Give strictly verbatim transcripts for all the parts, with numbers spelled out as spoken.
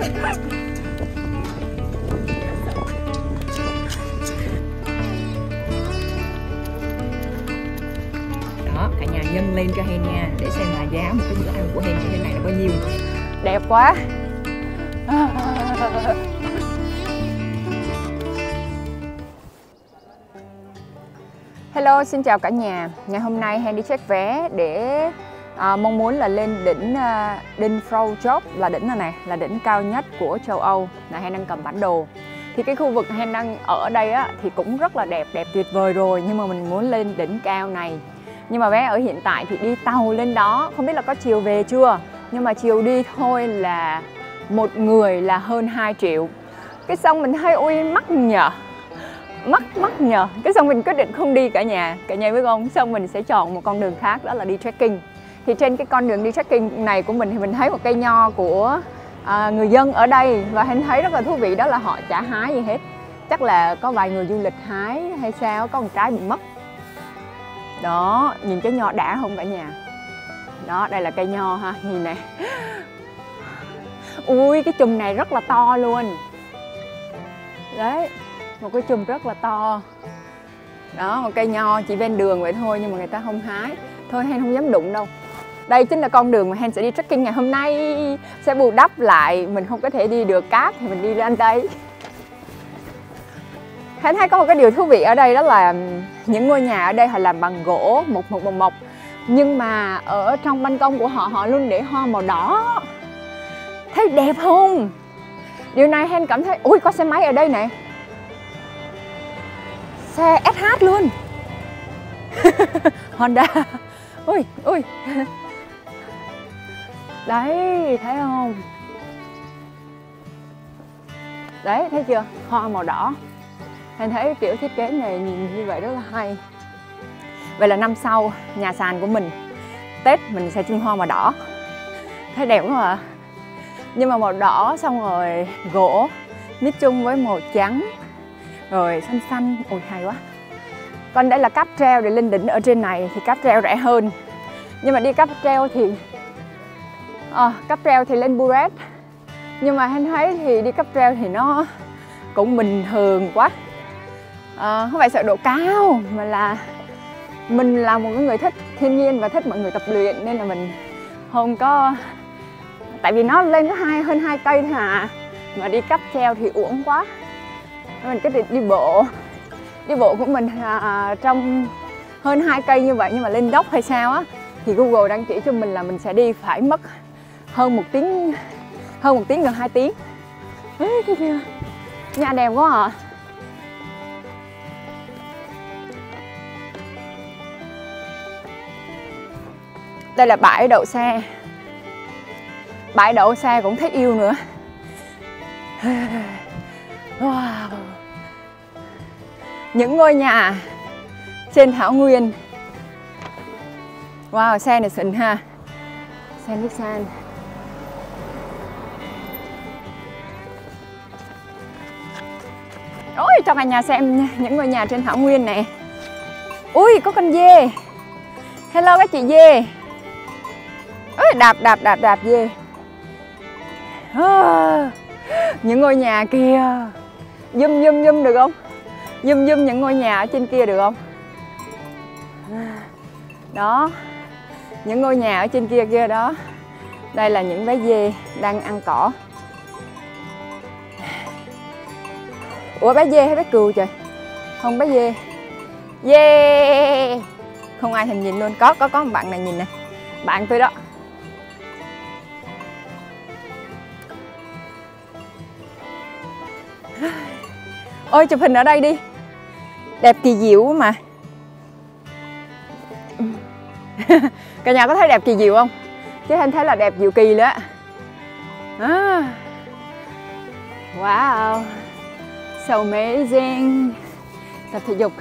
Đó, cả nhà nhân lên cho Hen nha, để xem là giá một cái bữa ăn của Hen như thế này là bao nhiêu. Đẹp quá. Hello, xin chào cả nhà. Ngày hôm nay Hen đi check vé để à, mong muốn là lên đỉnh uh, đỉnh Frau Job, là đỉnh này này là đỉnh cao nhất của châu Âu. Là Hen đang cầm bản đồ. Thì cái khu vực Hen đang ở đây á thì cũng rất là đẹp, đẹp tuyệt vời rồi, nhưng mà mình muốn lên đỉnh cao này. Nhưng mà vé ở hiện tại thì đi tàu lên đó, không biết là có chiều về chưa, nhưng mà chiều đi thôi là một người là hơn hai triệu. Cái xong mình thấy ui mắc nhờ. Mắc mắc nhờ. Cái xong mình quyết định không đi cả nhà. Cả nhà biết không? Xong mình sẽ chọn một con đường khác, đó là đi trekking. Thì trên cái con đường đi trekking này của mình thì mình thấy một cây nho của à, người dân ở đây. Và Hen thấy rất là thú vị, đó là họ chả hái gì hết. Chắc là có vài người du lịch hái hay sao, có một trái bị mất. Đó, nhìn cái nho đã không cả nhà? Đó, đây là cây nho ha, nhìn nè. Ui, cái chùm này rất là to luôn. Đấy, một cái chùm rất là to. Đó, một cây nho chỉ ven đường vậy thôi, nhưng mà người ta không hái. Thôi Hen không dám đụng đâu. Đây chính là con đường mà Hen sẽ đi trekking ngày hôm nay. Sẽ bù đắp lại, mình không có thể đi được cát thì mình đi lên đây. Hen thấy có một cái điều thú vị ở đây, đó là những ngôi nhà ở đây họ làm bằng gỗ một một một mộc. Nhưng mà ở trong ban công của họ, họ luôn để hoa màu đỏ. Thấy đẹp không? Điều này Hen cảm thấy, ui có xe máy ở đây nè. Xe ét hát luôn. Honda. Ui, ui. Đấy, thấy không? Đấy, thấy chưa? Hoa màu đỏ. Hen thấy kiểu thiết kế này nhìn như vậy rất là hay. Vậy là năm sau, nhà sàn của mình, Tết mình sẽ trưng hoa màu đỏ. Thấy đẹp quá à. Nhưng mà màu đỏ xong rồi gỗ mix chung với màu trắng, rồi xanh xanh. Ôi hay quá. Còn đây là cáp treo để lên đỉnh ở trên này thì cáp treo rẻ hơn. Nhưng mà đi cáp treo thì à, cáp treo thì lên Buret. Nhưng mà Hen thấy thì đi cáp treo thì nó cũng bình thường quá. À, không phải sợ độ cao, mà là mình là một người thích thiên nhiên và thích mọi người tập luyện, nên là mình không có. Tại vì nó lên có hai hơn hai cây thôi à, mà đi cáp treo thì uổng quá. Mình quyết định đi bộ. Đi bộ của mình à, trong hơn hai cây như vậy, nhưng mà lên dốc hay sao á thì Google đang chỉ cho mình là mình sẽ đi phải mất hơn một tiếng, hơn một tiếng gần hai tiếng. Đấy, cái kia nhà đẹp quá à. Đây là bãi đậu xe. Bãi đậu xe cũng thấy yêu nữa. Wow. Những ngôi nhà trên thảo nguyên. Wow, xe này xịn ha. Xe Nissan. Ôi, cho cả nhà xem những ngôi nhà trên thảo nguyên này. Ui, có con dê. Hello các chị dê. Ôi, đạp đạp đạp đạp dê. À, những ngôi nhà kia. Zoom zoom zoom được không? Zoom zoom những ngôi nhà ở trên kia được không? Đó. Những ngôi nhà ở trên kia kia đó. Đây là những bé dê đang ăn cỏ. Ủa bé dê hay bé cừu trời? Không, bé dê. Yeah. Không ai thèm nhìn luôn. Có có có một bạn này nhìn nè. Bạn tôi đó. Ôi chụp hình ở đây đi. Đẹp kỳ diệu quá mà. Cả nhà có thấy đẹp kỳ diệu không? Chứ Hen thấy là đẹp diệu kỳ nữa. À. Wow. So amazing. Tập thể dục.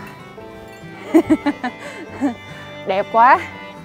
Đẹp quá.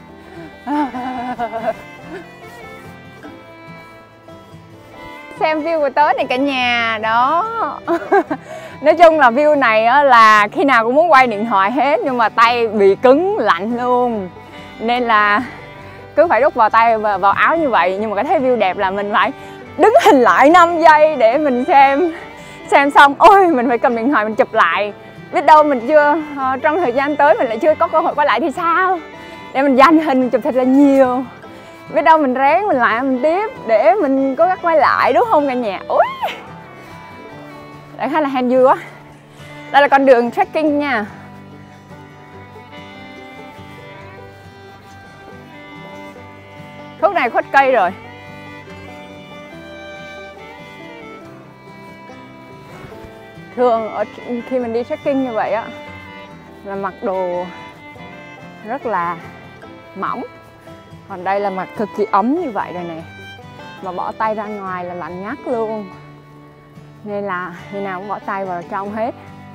Xem view của tớ này cả nhà. Đó. Nói chung là view này á, là khi nào cũng muốn quay điện thoại hết, nhưng mà tay bị cứng lạnh luôn, nên là cứ phải đút vào tay và vào áo như vậy. Nhưng mà cái thấy view đẹp là mình phải đứng hình lại năm giây để mình xem. Xem xong, ôi mình phải cầm điện thoại mình chụp lại. Biết đâu mình chưa, uh, trong thời gian tới mình lại chưa có cơ hội quay lại thì sao? Để mình dành hình mình chụp thật là nhiều. Biết đâu mình ráng mình lại mình tiếp để mình có cách quay lại, đúng không cả nhà? Ui, đại khái là hên vui quá. Đây là con đường trekking nha. Khúc này khuất cây rồi. Thường ở khi mình đi trekking như vậy á là mặc đồ rất là mỏng. Còn đây là mặc cực kỳ ấm như vậy rồi nè. Mà bỏ tay ra ngoài là lạnh ngắt luôn. Nên là khi nào cũng bỏ tay vào trong hết.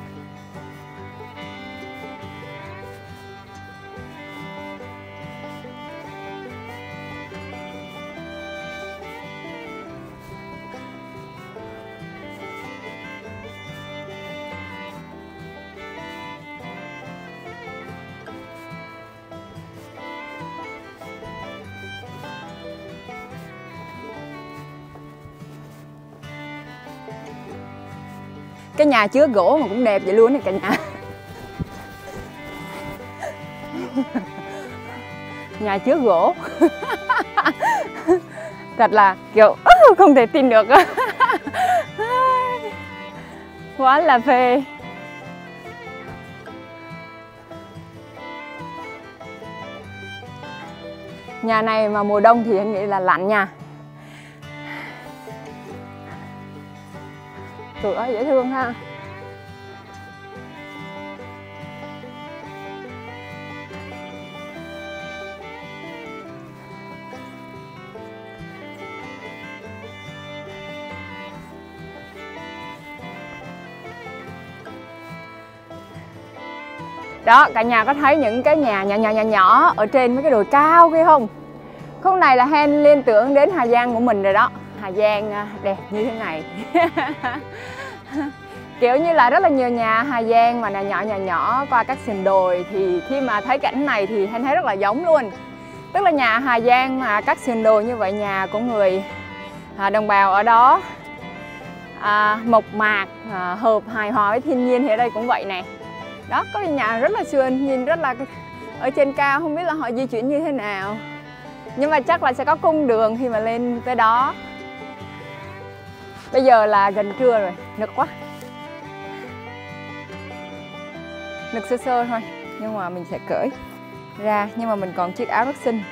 Cái nhà chứa gỗ mà cũng đẹp vậy luôn này cả nhà. Nhà chứa gỗ. Thật là kiểu không thể tin được. Quá là phê. Nhà này mà mùa đông thì anh nghĩ là lạnh nha. Cửa dễ thương ha. Đó, cả nhà có thấy những cái nhà nhỏ nhỏ nhỏ nhỏ ở trên mấy cái đồi cao kia không? Khúc này là Hen liên tưởng đến Hà Giang của mình rồi đó. Hà Giang đẹp như thế này. Kiểu như là rất là nhiều nhà Hà Giang mà nhỏ nhỏ nhỏ qua các sườn đồi. Thì khi mà thấy cảnh này thì Hen thấy rất là giống luôn. Tức là nhà Hà Giang mà các sườn đồi như vậy, nhà của người à, đồng bào ở đó à, mộc mạc, à, hợp hài hòa với thiên nhiên. Thì ở đây cũng vậy nè. Đó, có nhà rất là sườn, nhìn rất là ở trên cao, không biết là họ di chuyển như thế nào. Nhưng mà chắc là sẽ có cung đường khi mà lên tới đó. Bây giờ là gần trưa rồi, nực quá. Nực sơ sơ thôi, nhưng mà mình sẽ cởi ra. Nhưng mà mình còn chiếc áo rất xinh.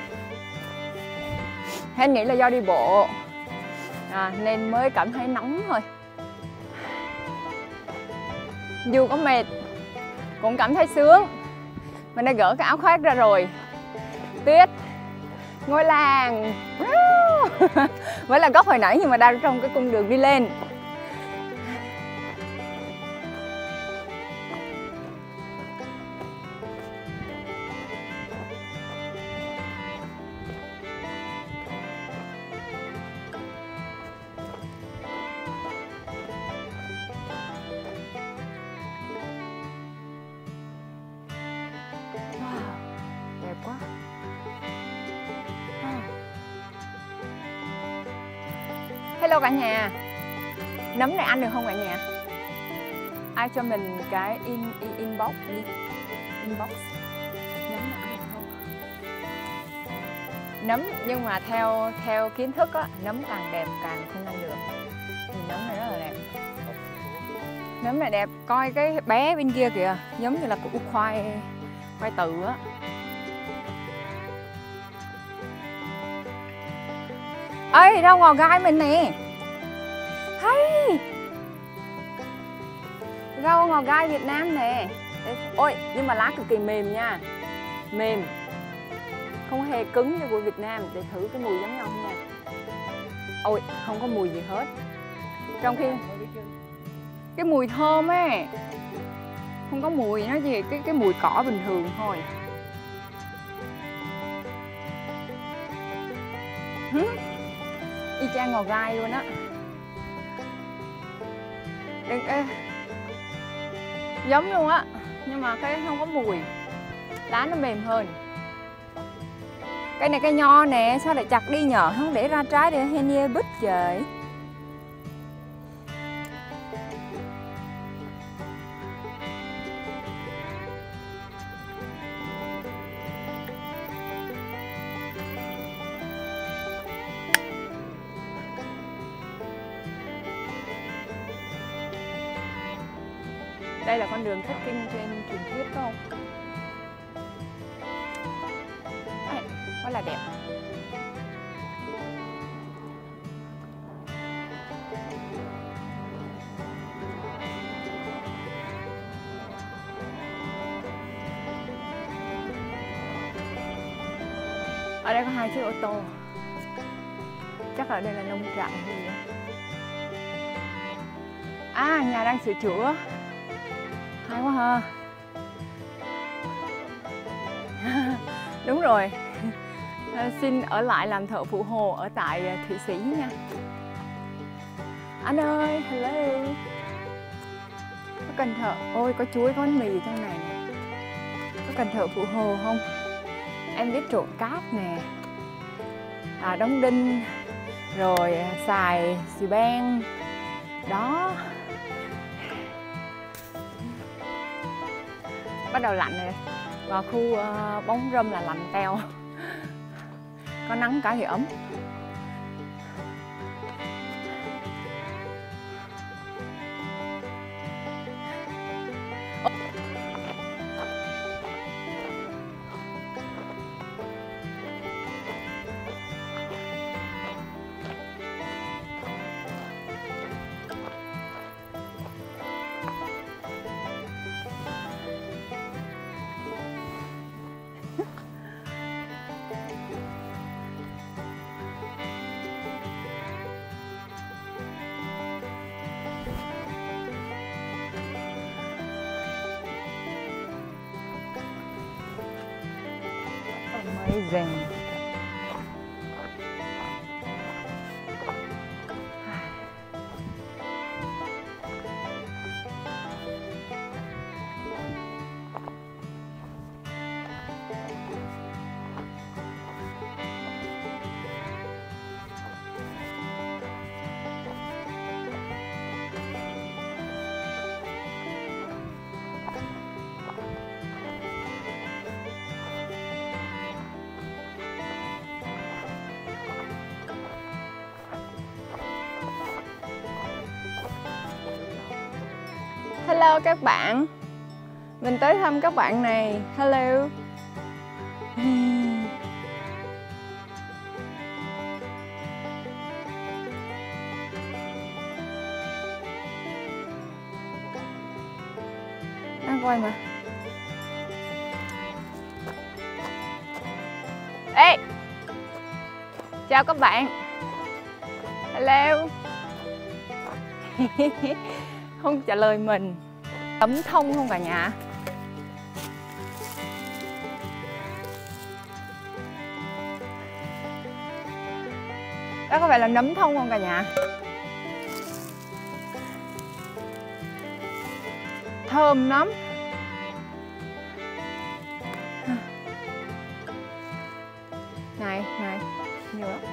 Hen nghĩ là do đi bộ à, nên mới cảm thấy nóng thôi. Dù có mệt cũng cảm thấy sướng. Mình đã gỡ cái áo khoác ra rồi. Tuyết, ngôi làng. Mới là góc hồi nãy nhưng mà đang trong cái cung đường đi lên. Đẹp quá. Hello cả nhà. Nấm này ăn được không cả nhà? Ai cho mình cái in, in inbox đi. Inbox. Nấm này ăn được không? Nấm nhưng mà theo theo kiến thức á, nấm càng đẹp càng không ăn được. Thì nấm này rất là đẹp. Nấm này đẹp, coi cái bé bên kia kìa, giống như là củ khoai khoai từ á. Ê, rau ngò gai mình nè. Hay. Rau ngò gai Việt Nam nè. Ôi, nhưng mà lá cực kỳ mềm nha. Mềm. Không hề cứng như của Việt Nam. Để thử cái mùi giống nhau không nha. Ôi, không có mùi gì hết. Trong khi cái mùi thơm ấy, không có mùi, nó gì cái cái mùi cỏ bình thường thôi. Hứ. Y chang ngò gai luôn á. Đừng, ê, giống luôn á, nhưng mà cái không có mùi, lá nó mềm hơn. Cây này cây nho nè, sao lại chặt đi nhờ, không để ra trái để Henia bứt trời. Đây là con đường trekking trên truyền thuyết phải không? Đấy, quá là đẹp. Ở đây có hai chiếc ô tô. Chắc ở đây là nông trại hay gì đó. À, nhà đang sửa chữa. Hay quá ha. Đúng rồi. Xin ở lại làm thợ phụ hồ ở tại Thụy Sĩ nha. Anh ơi, hello. Có cần thợ, ôi có chuối, có bánh mì trong này nè. Có cần thợ phụ hồ không? Em biết trộn cát nè, à, đóng đinh, rồi xài xì beng đó. Bắt đầu lạnh rồi. Vào khu uh, bóng râm là lạnh teo. Có nắng cái thì ấm. Amazing. Hello các bạn. Mình tới thăm các bạn này. Hello. Đang quay mà. Ê, chào các bạn. Hello. Không trả lời mình. Nấm thông không cả nhà? Đó có phải là nấm thông không cả nhà? Thơm lắm. Này, này, nhiều lắm.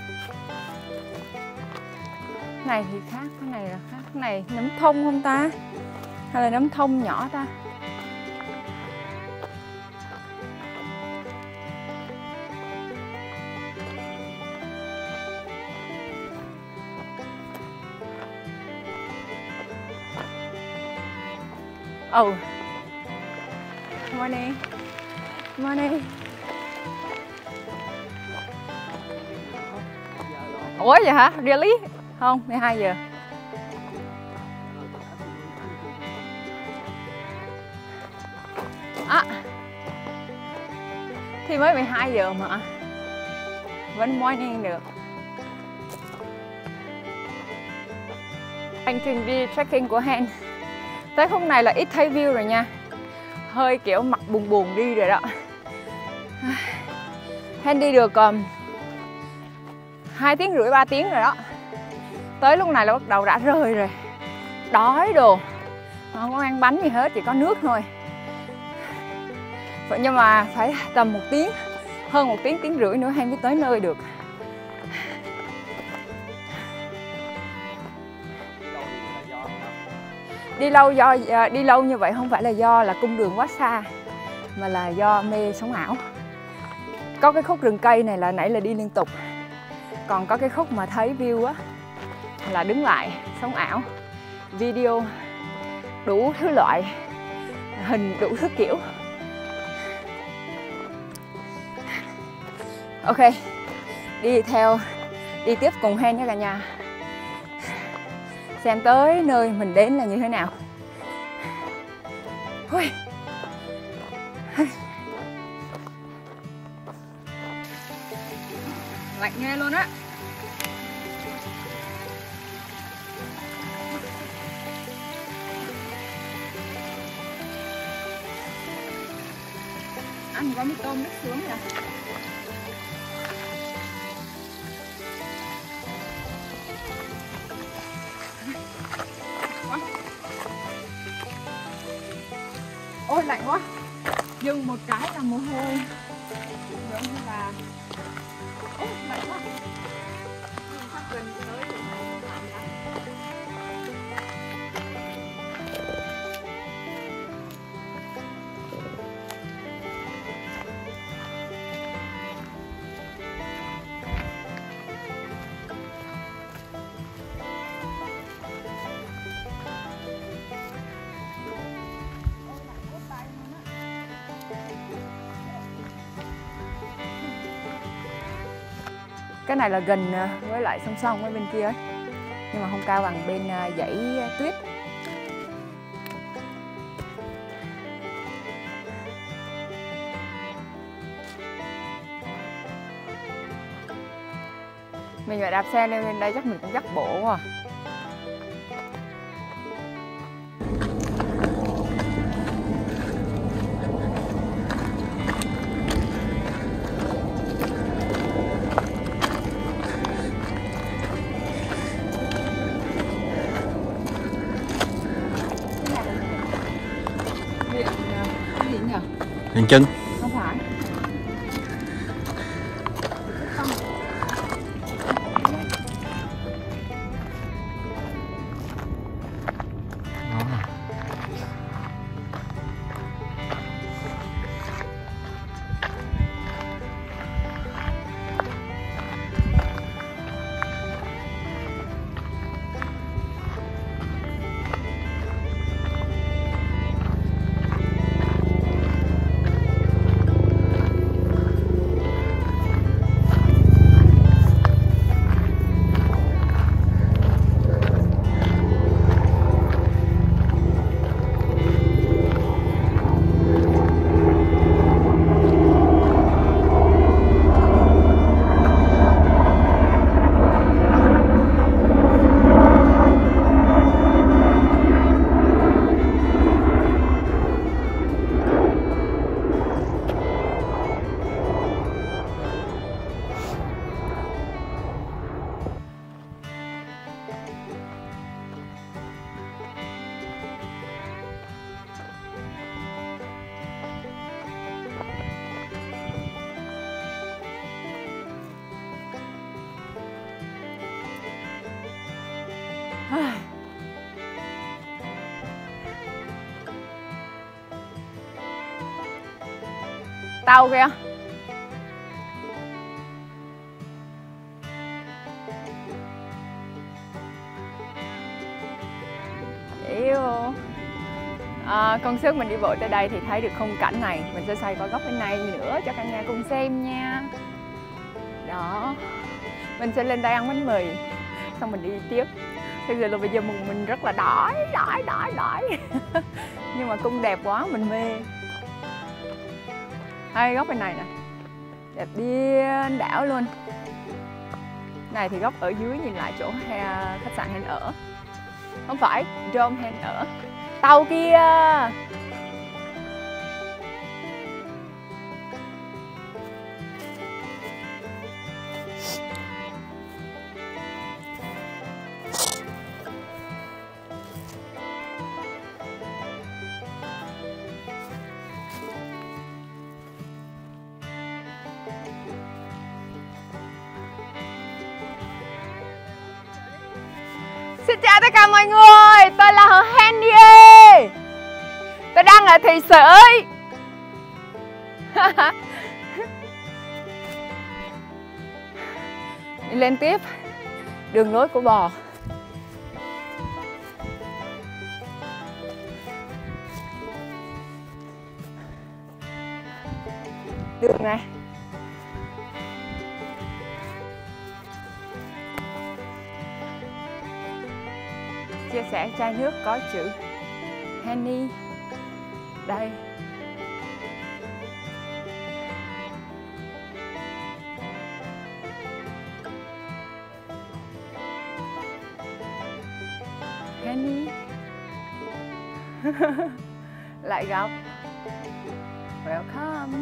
Cái này thì khác, cái này là khác. Cái này nấm thông không ta? Hay là nấm thông nhỏ ta? Oh. Morning. Morning. Ủa vậy hả? Really? Không, mười hai giờ. À, thì mới mười hai giờ mà vẫn morning được. Hành trình đi trekking của Hen tới khúc này là ít thấy view rồi nha. Hơi kiểu mặt buồn buồn đi rồi đó. Hen đi được um, hai tiếng rưỡi ba tiếng rồi đó. Tới lúc này là bắt đầu đã rơi rồi. Đói đồ. Không có ăn bánh gì hết, chỉ có nước thôi. Vậy nhưng mà phải tầm một tiếng, hơn một tiếng, tiếng rưỡi nữa Hen mới tới nơi được. Đi lâu do đi lâu như vậy không phải là do là cung đường quá xa, mà là do mê sống ảo. Có cái khúc rừng cây này là nãy là đi liên tục, còn có cái khúc mà thấy view á là đứng lại sống ảo, video đủ thứ loại hình, đủ thứ kiểu. Ok, đi theo, đi tiếp cùng Hen nha cả nhà. Xem tới nơi mình đến là như thế nào. Ui. Lạnh nghe luôn á. Ăn có mì tôm nước sướng nè. Ôi lạnh quá. Dừng một cái là mồ hôi. Giống như là ôi lạnh quá. Sắp gần tới rồi mà lạnh lắm. Cái này là gần với lại song song với bên kia ấy, nhưng mà không cao bằng bên dãy tuyết. Mình phải đạp xe lên bên đây chắc mình cũng dắt bộ quá à. Hàng chân. Không phải. Tàu kìa. Yêu. À, công sức mình đi bộ tới đây thì thấy được khung cảnh này. Mình sẽ xoay qua góc bên này nữa cho cả nhà cùng xem nha. Đó. Mình sẽ lên đây ăn bánh mì, xong mình đi tiếp. Thực sự là bây giờ mình, mình rất là đói, đói, đói, đói. Nhưng mà cung đẹp quá, mình mê. Hay góc bên này nè, đẹp điên đảo luôn. Này thì góc ở dưới nhìn lại chỗ khách sạn Hen ở. Không phải, Dome Hen ở. Tàu kia. Xin chào tất cả mọi người, tôi là Hồ Hendy. Tôi đang ở Thị Sởi. Đi lên tiếp đường lối của bò. đường này. Chia sẻ chai nước có chữ Henny. Đây. Henny. Lại gặp. Welcome.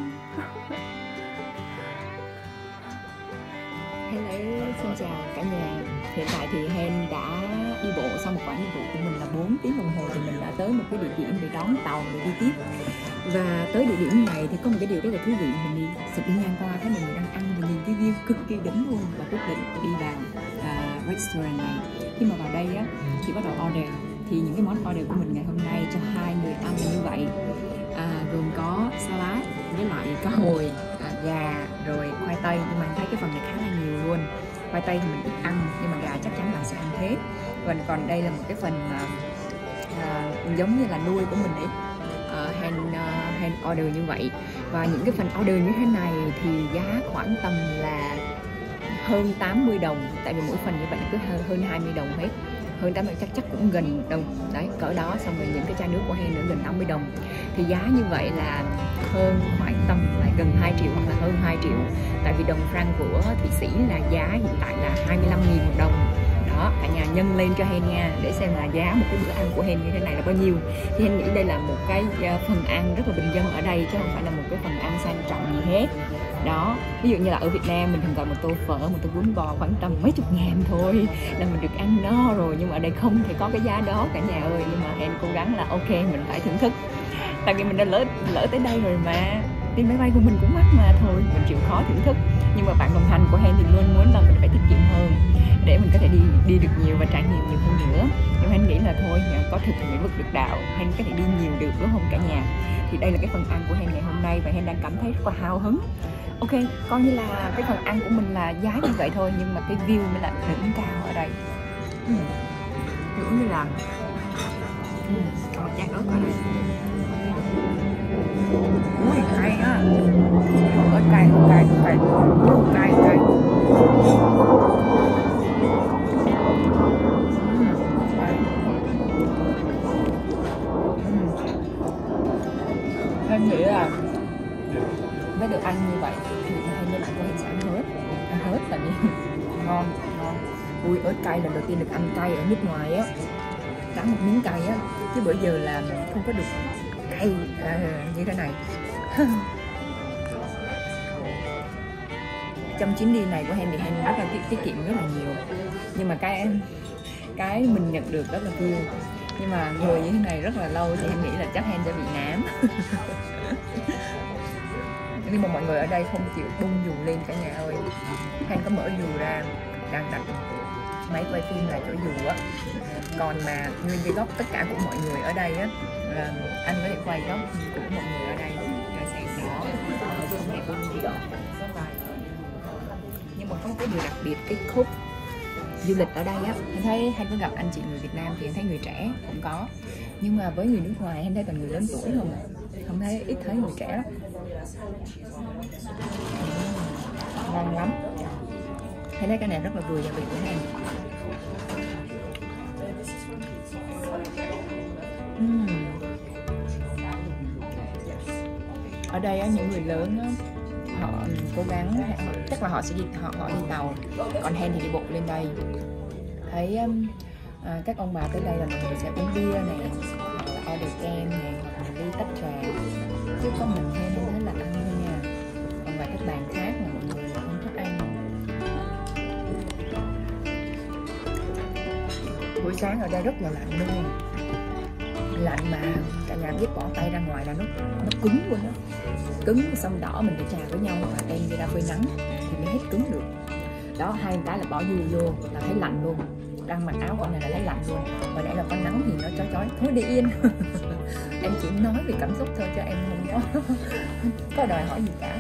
Hello, xin chào cả nhà. Hiện tại thì Hen đã đi bộ xong một quãng đi bộ của mình là bốn tiếng đồng hồ thì mình đã tới một cái địa điểm để đón tàu để đi tiếp. Và tới địa điểm này thì có một cái điều rất là thú vị, mình đi sực đi ngang qua thấy mọi người đang ăn và nhìn cái view cực kỳ đỉnh luôn, và quyết định đi vào uh, restaurant này. Khi mà vào đây á thì bắt đầu order, thì những cái món order của mình ngày hôm nay cho hai người ăn là như vậy. À, gồm có salad với lại cá hồi, à, gà rồi khoai tây, nhưng mà anh thấy cái phần này khá là nhiều luôn. Khoai tây thì mình ít ăn nhưng mà gà chắc chắn là sẽ ăn hết. Và còn đây là một cái phần à, à, giống như là nuôi của mình ấy, à, hand, uh, hand order như vậy. Và những cái phần order như thế này thì giá khoảng tầm là hơn tám mươi đồng, tại vì mỗi phần như vậy cứ hơn hai mươi đồng hết. Hơn tám mươi chắc chắc cũng gần đồng đấy, cỡ đó. Xong rồi những cái chai nước của Hen nữa gần năm mươi đồng, thì giá như vậy là hơn khoảng tầm lại gần hai triệu hoặc là hơn hai triệu. Tại vì đồng franc của Thụy Sĩ là giá hiện tại là hai mươi lăm nghìn một đồng đó. Cả nhà nhân lên cho Hen nha, để xem là giá một cái bữa ăn của Hen như thế này là bao nhiêu. Thì Hen nghĩ đây là một cái phần ăn rất là bình dân ở đây, chứ không phải là một cái phần ăn sang trọng gì hết đó. Ví dụ như là ở Việt Nam mình thường gọi một tô phở, một tô bún bò khoảng tầm mấy chục ngàn thôi là mình được ăn no rồi, nhưng mà ở đây không thể có cái giá đó cả nhà ơi. Nhưng mà Hen cố gắng là ok, mình phải thưởng thức, tại vì mình đã lỡ lỡ tới đây rồi mà, đi máy bay của mình cũng mắc mà, thôi mình chịu khó thưởng thức. Nhưng mà bạn đồng hành của Hen thì luôn muốn là mình phải tiết kiệm hơn để mình có thể đi đi được nhiều và trải nghiệm nhiều hơn nữa. Nhưng Hen nghĩ là thôi, có thực thì mới vực được đạo, Hen có thể đi nhiều được đúng không cả nhà. Thì đây là cái phần ăn của Hen ngày hôm nay và Hen đang cảm thấy rất là hào hứng. Ok, coi như là cái phần ăn của mình là giá như vậy thôi, nhưng mà cái view mới là đỉnh cao ở đây. Ừ. Giống như là ừ, một chát ớt ở đây. Ui, cay á. Ớt cay, cay, cay, cay, cay. Em nghĩ là với được ăn như vậy thì hai như bạn có thể sẽ ăn hết, ăn hết tại vì ngon, ngon. Ui, ớt cay lần đầu tiên được ăn cay ở nước ngoài á, cắn một miếng cay á, chứ bữa giờ là không có được cay à, như thế này. Trong chuyến đi này của Hen thì Hen rất là tiết, tiết kiệm rất là nhiều, nhưng mà cái cái mình nhận được rất là vui. Nhưng mà ngồi như thế này rất là lâu thì em nghĩ là chắc Hen sẽ bị nám. Nhưng mà mọi người ở đây không chịu bung dù lên cả nhà ơi. Hen có mở dù ra, đang đặt máy quay phim là chỗ dù á. Còn mà nguyên cái góc tất cả của mọi người ở đây á, là anh có thể quay góc của mọi người ở đây rồi sẽ rõ, không hề bung gì. Nhưng mà có một cái điều đặc biệt, cái khúc du lịch ở đây á, anh thấy Hen có gặp anh chị người Việt Nam thì anh thấy người trẻ cũng có, nhưng mà với người nước ngoài em thấy toàn người lớn tuổi không, không thấy, ít thấy người trẻ lắm. Ngon lắm. Thấy thấy cái này rất là vừa gia vị của Hen. uhm. Ở đây á, những người lớn á, họ cố gắng, chắc là họ sẽ đi họ, họ đi tàu, còn Hen thì đi bộ lên đây. Thấy um, à, các ông bà tới đây là mọi người sẽ uống bia này, hoặc là order kem này, hoặc là ly tách trà, chứ có mình Hen không thấy là ăn thôi nha. Còn vài các bàn khác mà mọi người không thích ăn. Buổi sáng ở đây rất là lạnh luôn, lạnh mà cả nhà biết bỏ tay ra ngoài là nó nó cứng luôn đó, cứng xong đỏ mình phải trà với nhau và đem đi ra phơi nắng thì mới hết cứng được đó. Hai cái là bỏ dừa vô là thấy lạnh luôn, đang mặc áo con này là thấy lạnh luôn. Hồi nãy là có nắng thì nó chói chói, thôi đi yên. Em chỉ nói về cảm xúc thôi chứ em không có có đòi hỏi gì cả.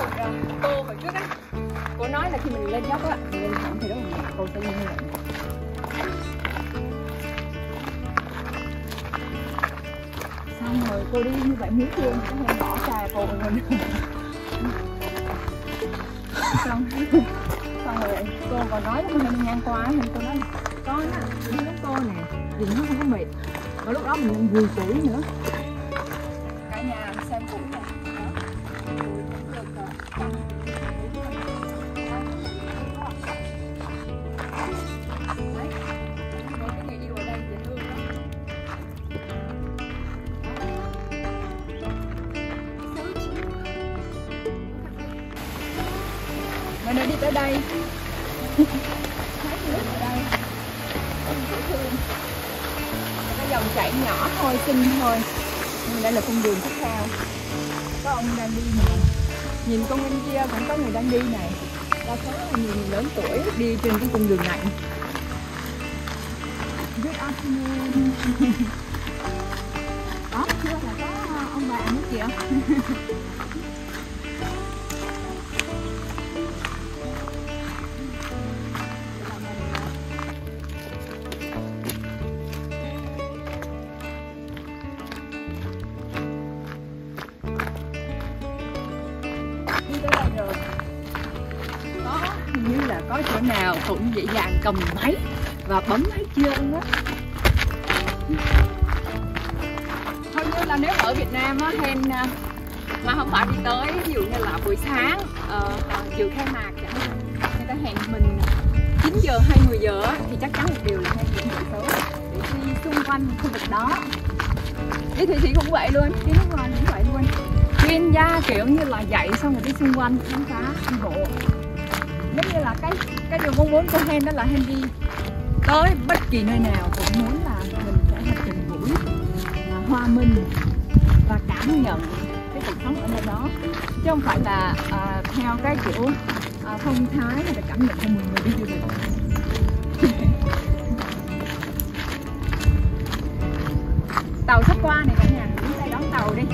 cô hồi trước á, cô nói là khi mình lên dốc á, mình lên thẳng thì rất là nhẹ, cô sẽ như vậy. Xong rồi cô đi như vậy miếng thương, cái em bỏ xa cô mình. Xong, xong rồi cô còn nói là mình ngang qua, mình cô nói con á, đi với cô nè, vì nó không có mệt. Và lúc đó mình đang vui tuổi nữa. Cả nhà xem tuổi nè. Mình đã đi tới đây. Thấy nước ở đây. Dễ thương. Cái dòng chảy nhỏ thôi, xinh thôi. Nhưng đây là con đường tiếp theo. Có ông đang đi nè. Nhìn con bên kia cũng có người đang đi này. Đa số là nhiều người lớn tuổi đi trên cái con đường này. Good afternoon. Đó, chưa là có ông bà nữa kìa. Như là có chỗ nào cũng dễ dàng cầm máy và bấm hết trơn á. Hầu như là nếu ở Việt Nam á, hen mà không phải đi tới, ví dụ như là buổi sáng uh, chiều khai mạc chẳng hạn, người ta hẹn mình chín giờ hay mười giờ á, thì chắc chắn một điều là hay chuyển dậy sớm để đi xung quanh khu vực đó. Đi Thụy Sĩ cũng vậy luôn, đi nước ngoài cũng vậy luôn. Chuyên gia kiểu như là dậy xong rồi đi xung quanh khám phá đi bộ. Giống như là cái cái điều mong muốn của Hen đó là Hen đi tới bất kỳ nơi nào cũng muốn là mình sẽ học gần gũi, hòa mình và cảm nhận cái cuộc sống ở nơi đó, chứ không phải là uh, theo cái kiểu uh, phong thái hay là cảm nhận của mọi người đi du lịch. Tàu sắp qua này cả nhà, đứng đây đón tàu đi.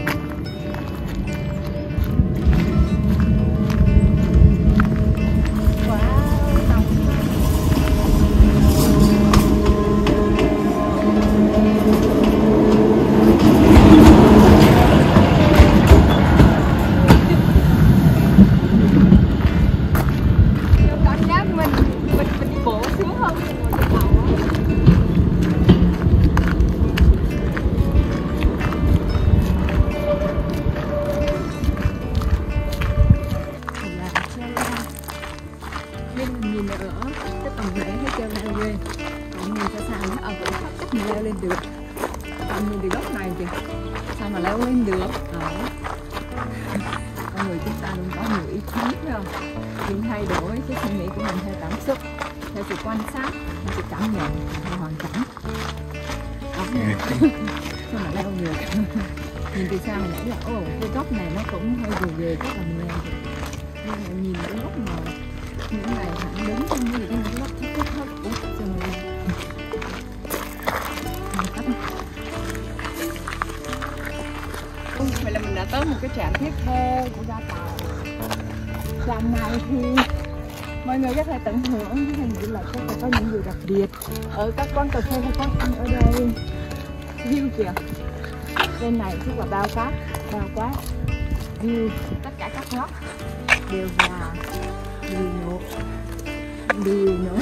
Lên được, còn nhìn từ góc này kìa, sao mà leo lên được? Đó. Con người chúng ta luôn có nhiều ý chí, phải không? Mình thay đổi cái suy nghĩ của mình theo cảm xúc, theo sự quan sát, theo sự cảm nhận, theo hoàn cảnh. Đó. Sao mà leo được? Nhìn từ xa mình nghĩ là, ồ, cái góc này nó cũng hơi vừa về, chắc là mình leo được. Nhưng mà nhìn cái góc mà như thế này, hẳn đứng trong cái cái góc thấp thấp thấp, ủa, sao mà leo? Vậy là mình đã tới một cái trạm tiếp theo của ga tàu. Trạm này thì mọi người có thể tận hưởng cái hình du lịch, có thể có những điều đặc biệt ở các quán cà phê hay quán ăn ở đây. View kìa, bên này rất là bao quát, bao quát view, tất cả các góc đều là đồi nổi, đồi nổi,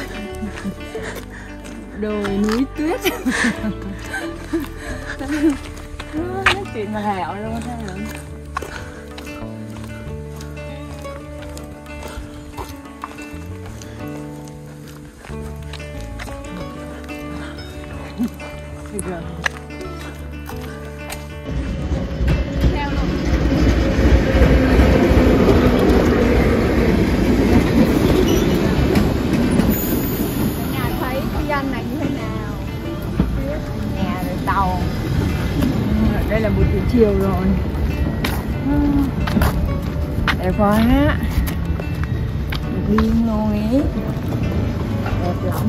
đồi núi tuyết. Nói chuyện mà hẹo luôn đó hả? Rồi. Theo luôn. Nhà thấy cái danh này như thế nào? Nhà rồi tàu. Đây là buổi chiều rồi. Đẹp quá. Điên luôn ấy. Đẹp lắm.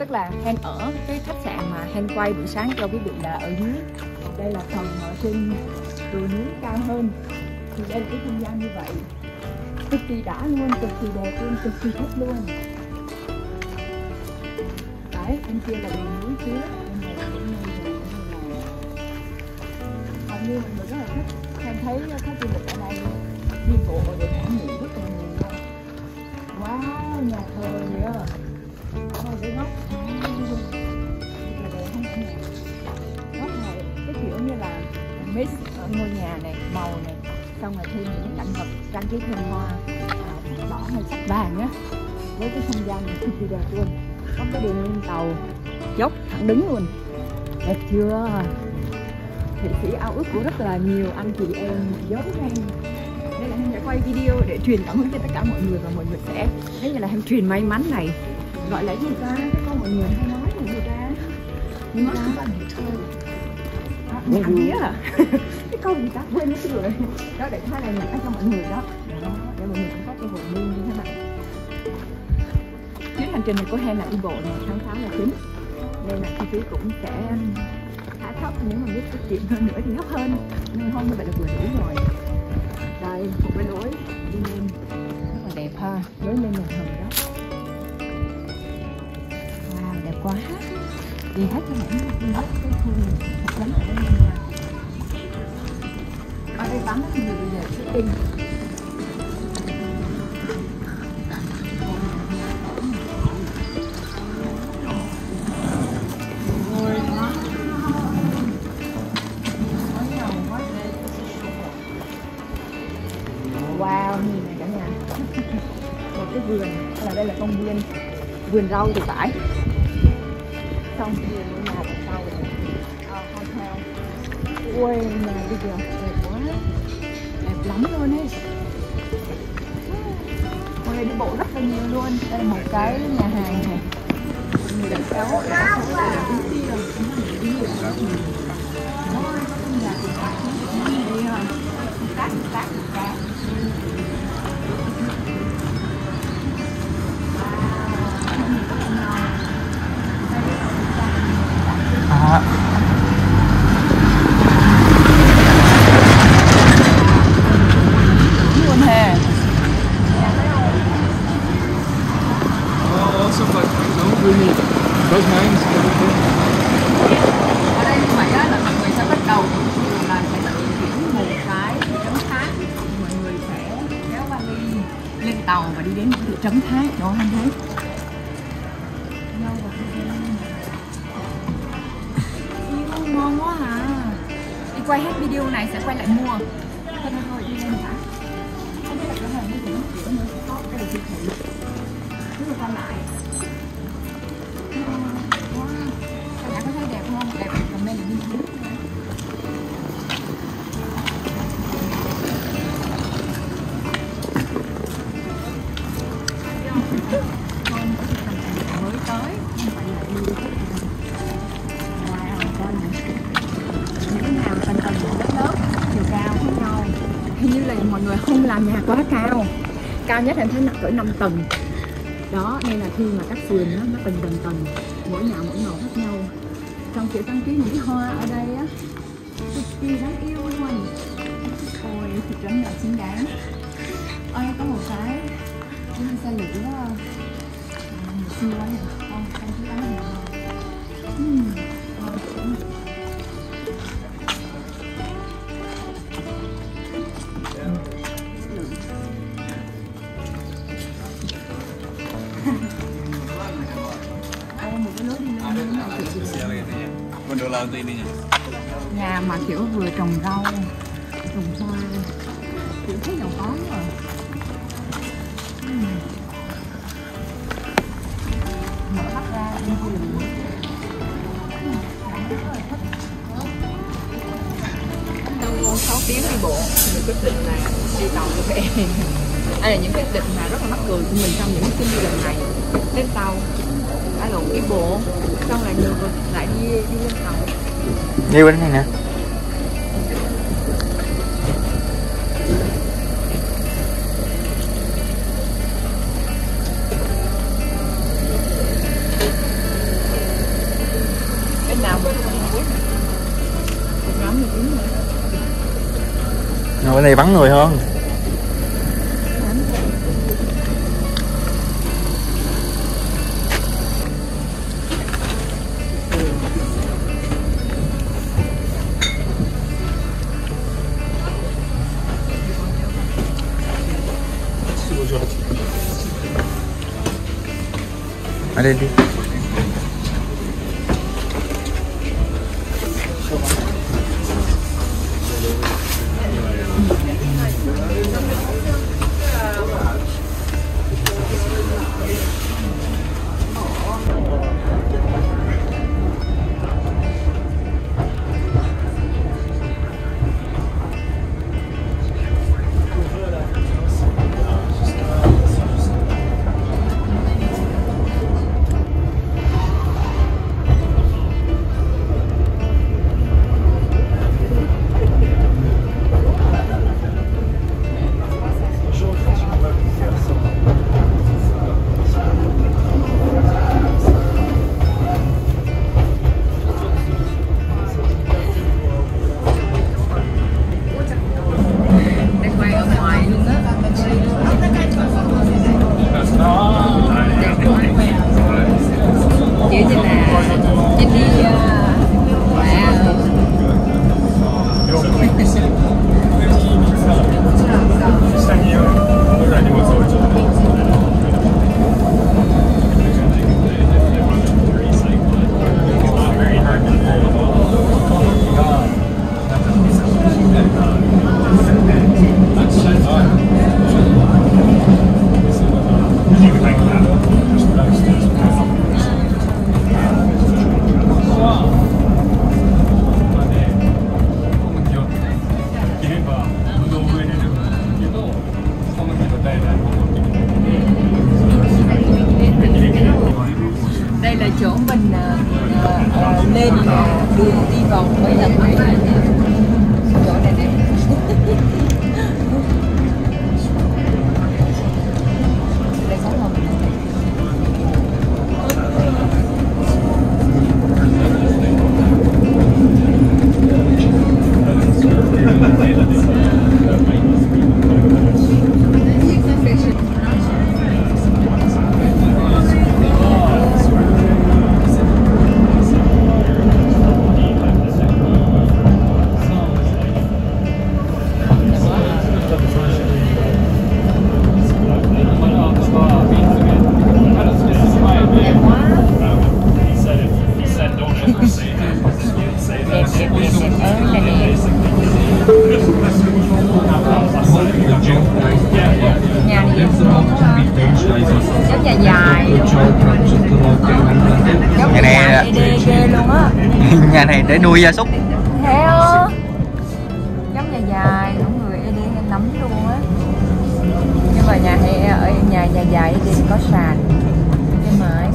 tức là Hen ở cái khách sạn mà Hen quay buổi sáng cho quý vị là ở dưới. Đây là phần ở trên đồi núi cao hơn. Thì đây là cái không gian như vậy, cực kỳ đã luôn, cực kỳ đẹp luôn, cực kỳ thích luôn. Đấy, bên kia là đồi núi phía, bên này là những nơi này. Hầu như mình rất là thích. Hen thấy khách du lịch ở đây đi bộ để trải nghiệm rất là nhiều luôn. Wow, nhà thờ kìa. Coi cái góc là đẹp không cả nhà. Góc này cái kiểu như là mix ở ngôi nhà này, màu này, xong rồi thêm những cảnh vật trang trí thêm hoa đỏ hay sắc vàng á, với cái không gian này cực kỳ đẹp luôn. Có cái đường lên tàu dốc thẳng đứng luôn, đẹp chưa? Thụy Sĩ ao ước của rất là nhiều anh chị em giống Hen. Đây là Hen sẽ quay video để truyền cảm hứng cho tất cả mọi người, và mọi người sẽ thấy như là Hen truyền may mắn này. Gọi là gì ta? Cái câu mọi người hay nói là gì ta? Nhưng mà không phải thôi. Nhà vía à? Cái câu gì ta? Quên mất rồi. Đó, để thái này nhạc cho mọi người đó. Đó, để mọi người cũng có cơ hội đi như thế này. Chuyến hành trình này của Hen là đi bộ này, tháng sáu là chính. Nên là chi phí cũng sẽ khá thấp, nếu mà biết tiết kiệm hơn nữa thì thấp hơn. Nhưng không, như vậy là vừa đủ rồi. Đây, một cái lối đi lên rất là đẹp ha, lối lên nhà thờ đó. Wow, đẹp quá. Đi hết cái mảnh đi hết cái khu thật lắm ở đây nha. Ở đây bán rất nhiều bây giờ shopping. Wow, nhìn này cả nhà. Một cái vườn, hay là đây là công viên, vườn rau thì phải. Xong vườn của nhà đằng sau này, uh, hotel. Ui, nhà bây giờ đẹp quá, đẹp lắm luôn ấy. Ngoài này đi bộ rất là nhiều luôn. Đây là một cái nhà hàng này. Người đặt kéo, đặt kéo là uống bia, uống bia rất nhiều. Ôi, có con gà thì khác, đi rồi, tác, tác, tác. À. Luôn hè. Also, but don't really close minds. Ở đây như vậy á, là mọi người sẽ bắt đầu là sẽ tự chuyển một cái thị trấn khác. Mọi người sẽ kéo vali lên tàu và đi đến một thị trấn khác. Đó, anh thấy. Ngon quá à. Đi quay hết video này sẽ quay lại mua. Thôi thôi thôi, đi lên đã. Không biết là cửa hàng như thế nào kiểu nữa. Có cái là siêu thị. Cứ rồi qua lại. Wow. Các bạn có thấy đẹp không? Đẹp thì comment bên dưới. Con có cái thành mới tới, không phải là đi thích. Những cái nhà tầng tầng lớp lớp chiều cao khác nhau, hình như là mọi người không làm nhà quá cao, cao nhất em thấy là cỡ năm tầng đó, nên là khi mà các vườn nó nó từng tầng tầng, mỗi nhà mỗi màu khác nhau. Trong kiểu trang trí những cái hoa ở đây á cực kỳ đáng yêu luôn. Ôi, thị trấn là xứng đáng. Ôi, có một cái cái xe lửa ngày xưa ấy, không trang trí lắm này. Hmm. Nhà mà kiểu vừa trồng rau, trồng hoa, kiểu thấy giàu có rồi. uhm. Mở mắt ra đi vườn. Đâu sáu tiếng đi bộ, mình quyết định là đi tàu cho bé. Đây là những quyết định mà rất là mắc cười của mình trong những chuyến đi lần này. Lên tàu, đã lộn đi bộ, xong lại ngược lại đi đi lên tàu. Đi bên này nè. bên nào cũng ngắm được đúng rồi. Ở bên này vắng người hơn. Ở đây đi. Đây là chỗ mình uh, uh, lên là đường đi vòng với là phải chỗ này nè. Đây sống không? Nhà dài Nhà này ghê ghê luôn á. Nhà này để nuôi gia súc. Thế á, giống nhà dài đúng người ê đê lắm luôn á. Nhưng mà nhà hay ở nhà nhà dài ê đê có sàn cái mái.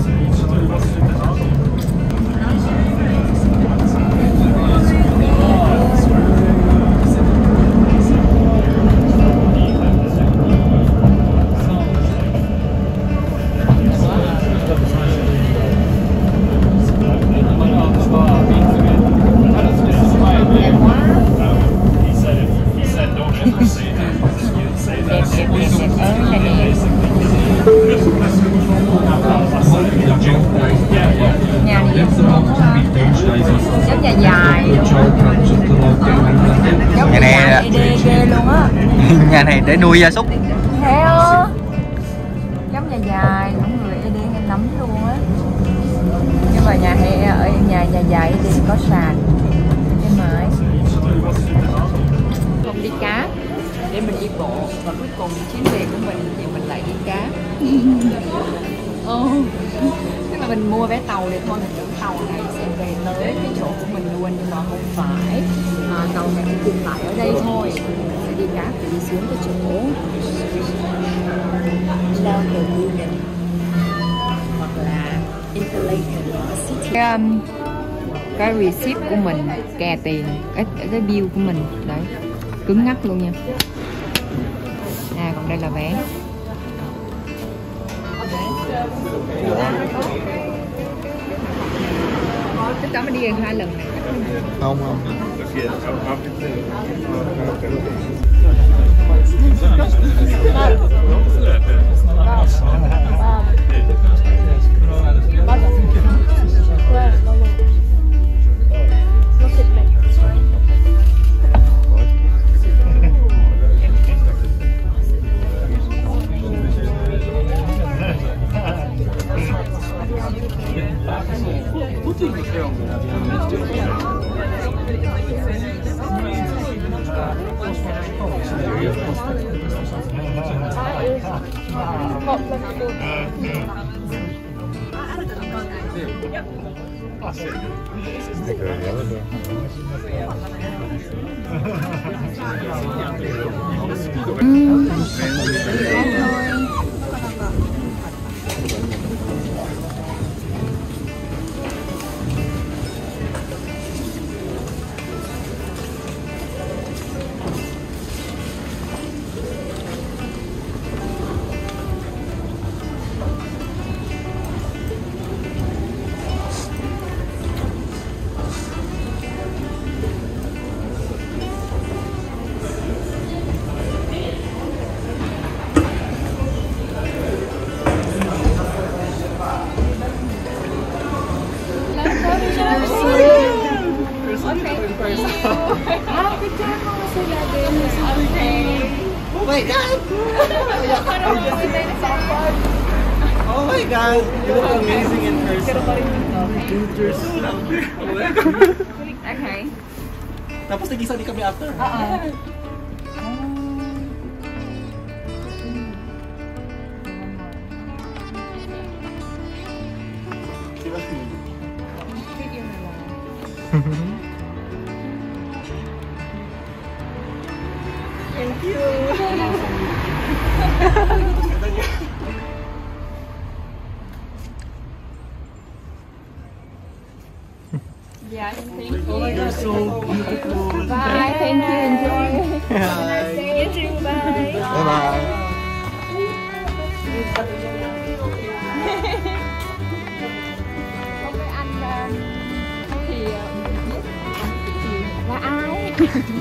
Giống nhà dài giống nhà này ghê ghê luôn á. Nhà này để nuôi gia súc. Thế á, giống nhà dài đúng người ê đê lắm luôn á. Nhưng mà nhà hay ở nhà nhà dài ê đê có sàn cái mái. Không đi cá để mình đi bộ và cuối cùng chuyến về của mình thì mình lại đi cá. Oh. Tức là mình mua vé tàu để thôi mình tưởng tàu này sẽ về tới cái chỗ của mình luôn, nhưng mà không phải. À, tàu này cũng dừng lại ở đây thôi. Mình sẽ đi cá và đi xuống cái chỗ Local Union hoặc là Interlaken City. Cái, um, cái receipt của mình kè tiền, cái cái bill của mình đấy cứng ngắc luôn nha. À còn đây là vé. Chắc chắn mình đi gần hai lần này. Không không. Oh my god! Oh my god! You look amazing in person. You're so Okay. Tapos nag-isa din kami after. Oo. Thank you. Yes, thank you. Oh my god, so beautiful. Bye, thank you, enjoy. Bye. You too, bye. Bye bye. Không với anh ờ, thì ờ, biết anh chị là ai?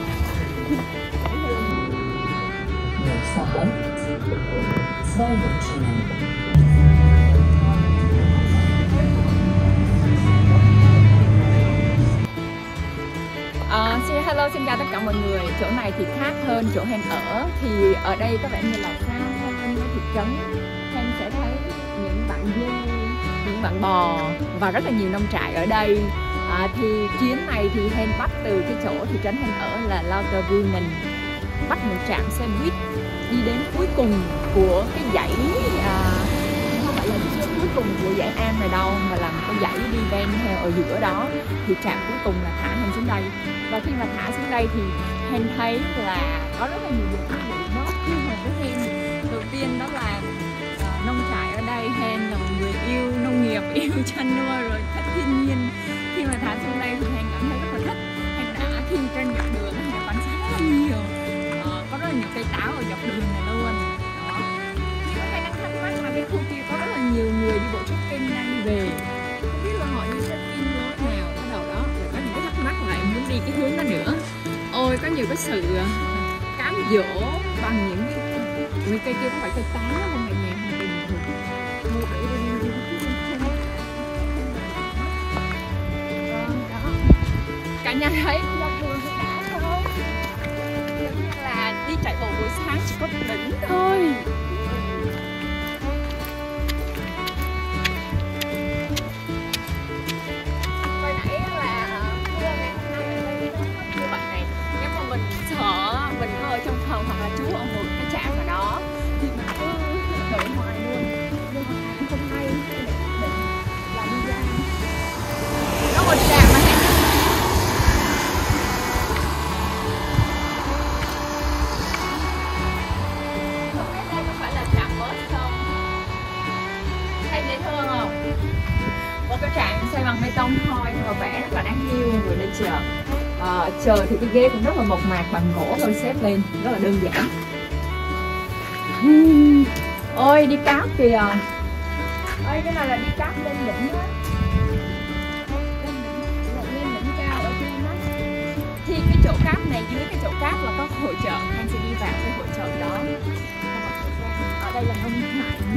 Ờ, xin hello, xin chào tất cả mọi người. Chỗ này thì khác hơn chỗ Hen ở. Thì ở đây có vẻ như là xa hơn với thị trấn. Hen sẽ thấy những bạn dê, những bạn bò và rất là nhiều nông trại ở đây. À, thì chuyến này thì Hen bắt từ cái chỗ thị trấn Hen ở là Lauterbrunnen, bắt một trạm xe buýt đi đến cuối cùng của cái dãy, à, không phải là cuối cùng của dãy Am này đâu, mà là một cái dãy đi ven theo ở giữa đó. Thì trạm cuối cùng là thả Hen xuống đây. Và khi mà thả xuống đây thì Hen thấy là có rất là nhiều điều thú vị nó phù hợp với Hen. Đầu tiên đó là uh, nông trại ở đây. Hen là một người yêu nông nghiệp, yêu chăn nuôi rồi thích thiên nhiên. Khi mà thả xuống đây thì Hen cảm thấy rất là thích. Hen đã khi trên dọc đường Hen quan sát rất là nhiều, uh, có rất là nhiều cây táo ở dọc đường này luôn. Đó. Nhưng mà Hen đang thắc mắc là cái khu kia có rất là nhiều người đi bộ trekking đang đi về. Không biết là họ đi trekking lối nào bắt đầu đó. Rồi có những cái thắc mắc lại muốn đi cái hướng đó nữa. Ôi có nhiều cái sự cám dỗ bằng những cái những cây kia, không phải cây táo không phải nhẹ mà bình thường. Thôi để đi đi cả nhà thấy dọc đường thì đã không? Giống như là đi chạy bộ buổi sáng chỉ có đỉnh thôi. Hồi nãy là mưa ngày hôm nay ở đây nó như vậy này. Nếu mà mình sợ mình có ở trong phòng hoặc là chú ở một cái trạm nào đó thì mình cứ đợi hoài luôn. Nhưng mà hôm nay định là đi ra. Có một trạm mà hẹn xây bằng bê tông thôi nhưng mà vẽ rất là đáng yêu. Người lên chờ, à, chờ thì cái ghế cũng rất là mộc mạc bằng gỗ thôi, xếp lên rất là đơn giản. uhm. Ôi đi cáp kìa. Ôi cái này là đi cáp lên đỉnh á. Lên đỉnh.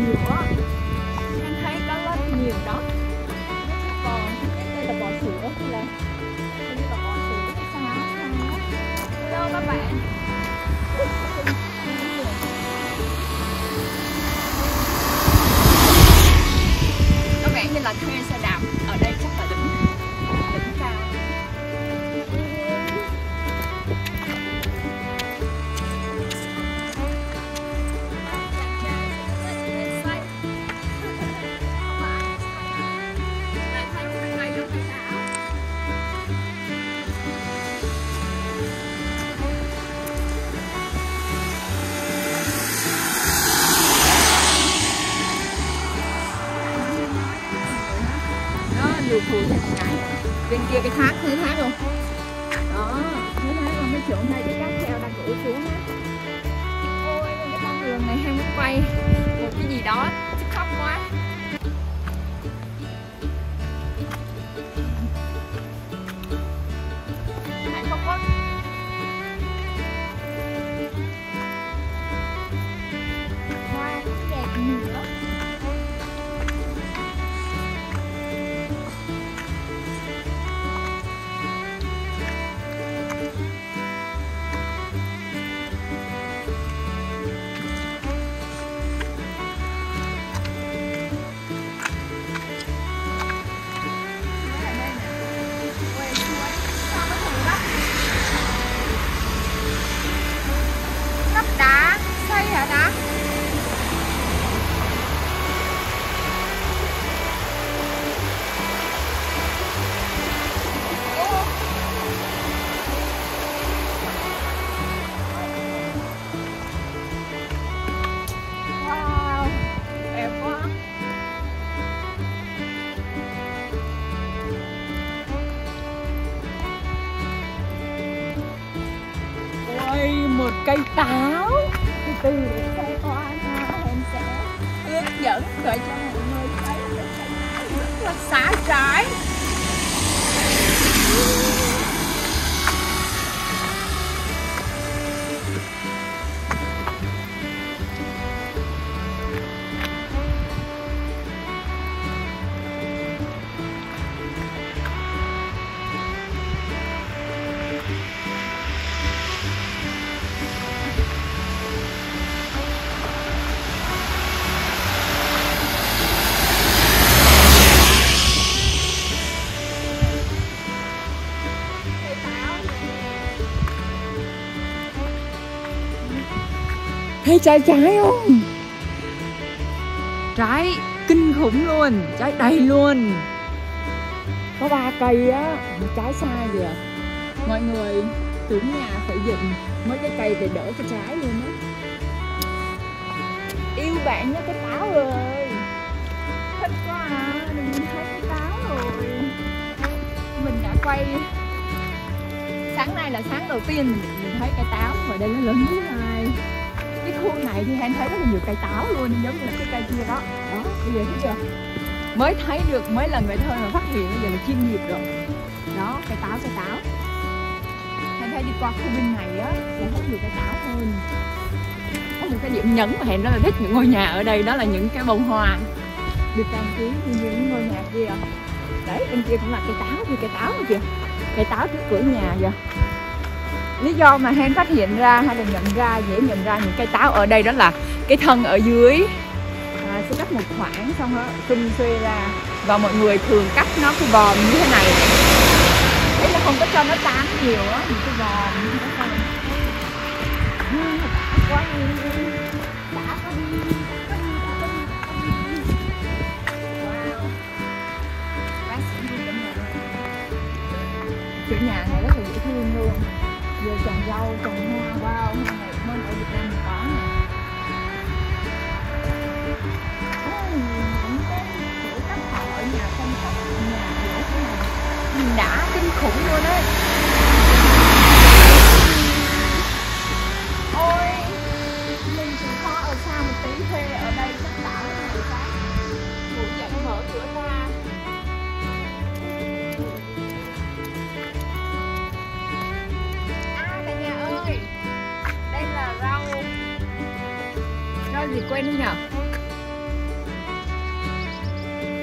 nhiều á, anh thấy có lết nhiều đó. Còn đây là bò sữa hay là đây là bò sữa hay sao? Hello các bạn. Có vẻ như là thuê xe đạp ở đây chắc là đỉnh đỉnh cao. Lùi phùi theo một cái bên kia cái thác, thấy thác không? Đó, thấy thác không? Cái chỗ thấy cái cáp treo đang đổ xuống á. Ôi, cái con đường này hay muốn quay một cái gì đó chứ khóc quá. Hạnh phúc quá. Hoa cũng đẹp nữa. Đá xây hả đá? Wow, đẹp quá. Ôi, một cây táo. Từ từ để xe qua nha, em sẽ hướng dẫn để cho mọi người thấy cái cây táo rất là xả trái. Thấy trái trái không? Trái kinh khủng luôn, trái đầy luôn. Có ba cây á, trái sai kìa. Mọi người chủ nhà phải dựng mấy cái cây để đỡ cái trái luôn á. Yêu bạn nhé cái táo ơi. Thích quá à, mình nhìn thấy cái táo rồi. Mình đã quay sáng nay là sáng đầu tiên mình nhìn thấy cây táo và đây là lần thứ hai. Cái khu này thì anh thấy rất là nhiều cây táo luôn, giống như là cái cây kia đó. Đó, bây giờ thấy chưa? Mới thấy được mấy lần vậy thôi mà phát hiện bây giờ là chuyên nghiệp rồi. Đó, cây táo, cây táo. Anh thấy đi qua khu bên này á, là có nhiều cây táo hơn. Có một cái điểm nhấn mà Hẹn rất là thích những ngôi nhà ở đây, đó là những cái bông hoa được trang trí như những ngôi nhà kia. Đấy, bên kia cũng là cây táo, kia cây táo kìa. Cây táo trước cửa nhà kìa. Lý do mà Hẹn phát hiện ra hay là nhận ra, dễ nhận ra những cây táo ở đây đó là cái thân ở dưới à, sẽ cắt một khoảng xong đó xum xuê ra và mọi người thường cắt nó cái vòm như thế này. Đấy là không có cho nó tán nhiều á, những cái vòm như thế này. Đã quá đi, đã quá đi, đã quá đi, đã quá đi. Wow, bác sĩ đi trong nhà. Chủ nhà này rất là dễ thương luôn. Vừa trồng rau, trồng hoa, wow, hoa này mới ở Việt Nam mình có nè. Những cái kiểu cách họ ở nhà chăm sóc nhà kiểu thế này nhìn đã kinh khủng luôn đấy. Ôi, mình chỉ khó ở xa một tí thuê ở đây chắc tạo cái này sáng ngủ dậy mở cửa ra. Đây là rau rau gì quên không nhở?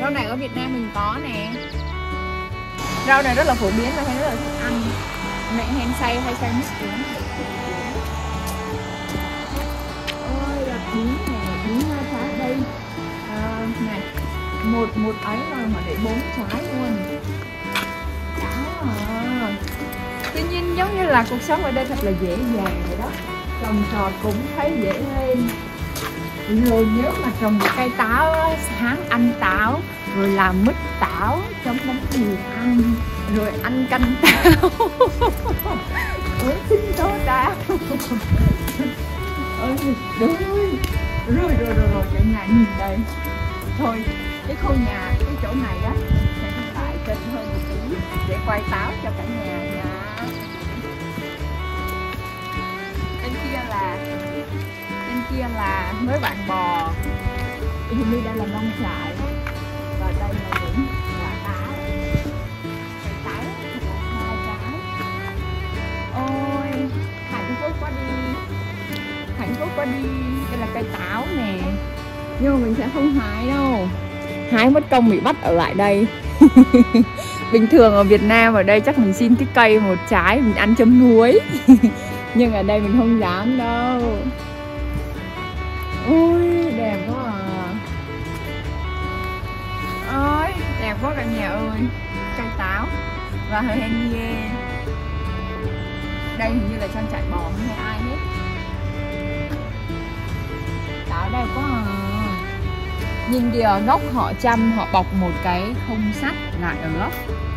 Rau này ở Việt Nam mình có nè. Rau này rất là phổ biến và Hen rất là thích ăn. Mẹ Hen xay hay xay nước uống. Ôi là bí nè, bí hoa trái đây. À, này, một một ấy rồi mà để bốn trái luôn. Đó. Tuy nhiên giống như là cuộc sống ở đây thật là dễ dàng vậy đó. Trồng trọt cũng thấy dễ lên. Rồi nếu mà trồng một cây táo, sáng ăn táo, rồi làm mứt táo, chấm bánh mì ăn, rồi ăn canh táo, uống sinh tố táo. Ôi đúng rồi, rồi rồi rồi, rồi cả nhà nhìn đây. Thôi, cái khu nhà, cái chỗ này á, sẽ lại trên hơn một tí để quay táo cho cả nhà nha. Bên kia là bên kia là mấy bạn bò, hình như đây là nông trại, và đây là những quả táo, cây táo thật là hai trái. Ôi hạnh phúc quá đi, hạnh phúc quá đi. Đây là cây táo nè, nhưng mà mình sẽ không hái đâu, hái mất công bị bắt ở lại đây. Bình thường ở Việt Nam ở đây chắc mình xin cái cây một trái mình ăn chấm muối. Nhưng ở đây mình không dám đâu. Ôi đẹp quá à. Ôi đẹp quá cả nhà ơi. Cây táo và Hen Nghê. Đây hình như là trang trại bò không hay ai hết. Táo đẹp quá à. Nhìn kìa, gốc họ chăm, họ bọc một cái khung sắt lại ở gốc,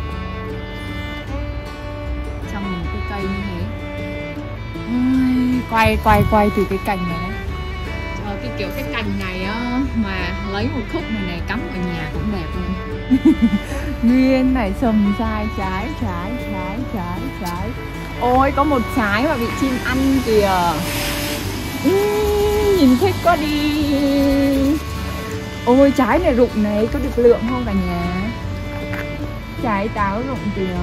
trong một cái cây như thế. Ui, quay quay quay từ cái cành này đấy. Trời, cái kiểu cái cành này á, mà lấy một khúc này này cắm ở nhà cũng đẹp luôn. Nguyên này sầm sai trái trái trái trái trái. Ôi có một trái mà bị chim ăn kìa. Ui, nhìn thích quá đi. Ôi trái này rụng này, có được lượng không cả nhà? Trái táo rụng kìa.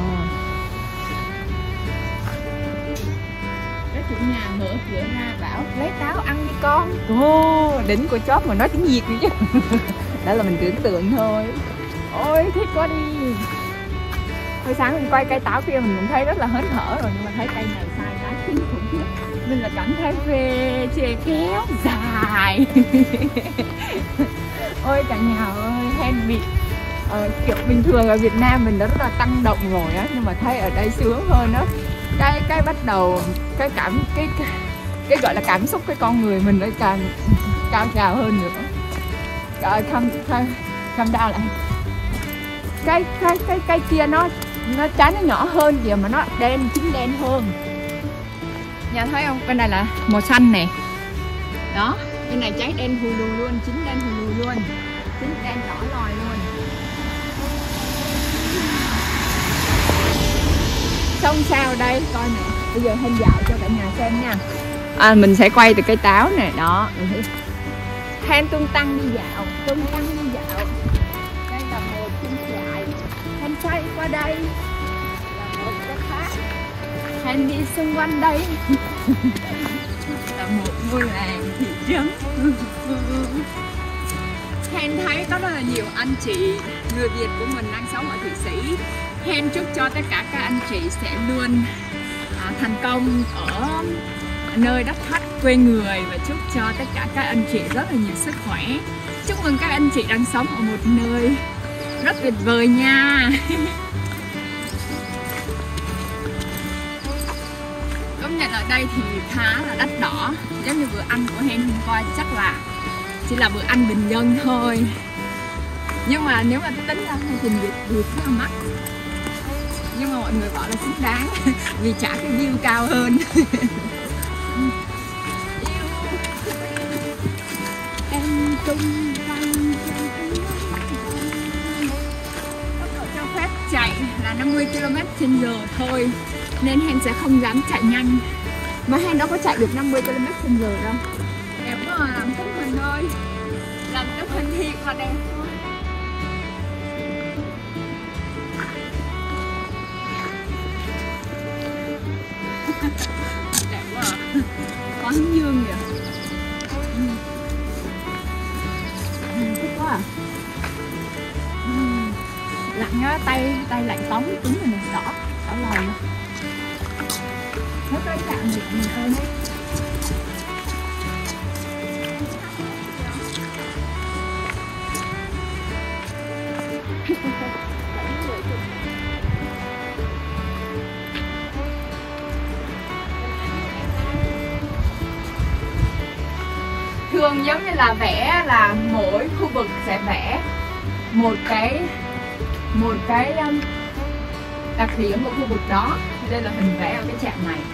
Cái chủ nhà mở cửa ra bảo lấy táo ăn đi con. Ồ, đỉnh của chóp mà nói tiếng Việt nữa chứ. Đó là mình tưởng tượng thôi. Ôi thích quá đi. Hồi sáng mình quay cây táo kia mình cũng thấy rất là hớn hở rồi, nhưng mà thấy cây này sai trái kinh khủng khiếp. Mình là cảm thấy phê chê kéo dài. Ôi cả nhà ơi, Hen bị uh, kiểu bình thường ở Việt Nam mình đã rất là tăng động rồi á, nhưng mà thấy ở đây sướng hơn á. Cái cái bắt đầu cái cảm cái cái, cái gọi là cảm xúc cái con người mình nó càng cao trào hơn nữa. Trời, không không không đau lại. Cái cái cái cái kia nó nó trái nó nhỏ hơn kìa mà nó đen, chín đen hơn. Nhà thấy không? Bên này là màu xanh nè. Đó, bên này trái đen hù lù luôn, chín đen hù lù luôn, chín đen đỏ lòi luôn. Xong sao đây, coi nè. Bây giờ Hen dạo cho cả nhà xem nha. À, mình sẽ quay từ cây táo nè, đó. Hen tung tăng đi dạo, tung tăng đi dạo. Đây là một chim trại. Hen xoay qua đây là một cái khác. Hen đi xung quanh đây là một ngôi làng thị trấn. Hen thấy có rất là nhiều anh chị người Việt của mình đang sống ở Thụy Sĩ. Hen chúc cho tất cả các anh chị sẽ luôn à, thành công ở nơi đất khách quê người, và chúc cho tất cả các anh chị rất là nhiều sức khỏe. Chúc mừng các anh chị đang sống ở một nơi rất tuyệt vời nha. Công nhận ở đây thì khá là đắt đỏ. Giống như bữa ăn của Hen hôm qua chắc là chỉ là bữa ăn bình dân thôi. Nhưng mà nếu mà tính ra thì tiền Việt thì rất là mắc. Nhưng mà mọi người bảo là xứng đáng vì trả cái view cao hơn. Em tung tăng. Tốc độ cho phép chạy là năm mươi ki lô mét trên giờ thôi, nên Hen sẽ không dám chạy nhanh. Mà Hen đâu có chạy được năm mươi ki lô mét trên giờ đâu. Đẹp quá à, làm tấm hình thôi. Làm tấm hình thiệt là đẹp thôi. Đẹp quá à. Có hướng dương kìa. Thích quá à. lạnh á, tay tay lạnh tống cứng rồi nè, đỏ đỏ lòi luôn. Nó tới chạm thì mình thôi đấy. Thường giống như là vẽ là mỗi khu vực sẽ vẽ một cái một cái um, đặc điểm của khu vực đó. Đây là hình vẽ ở cái trạm này.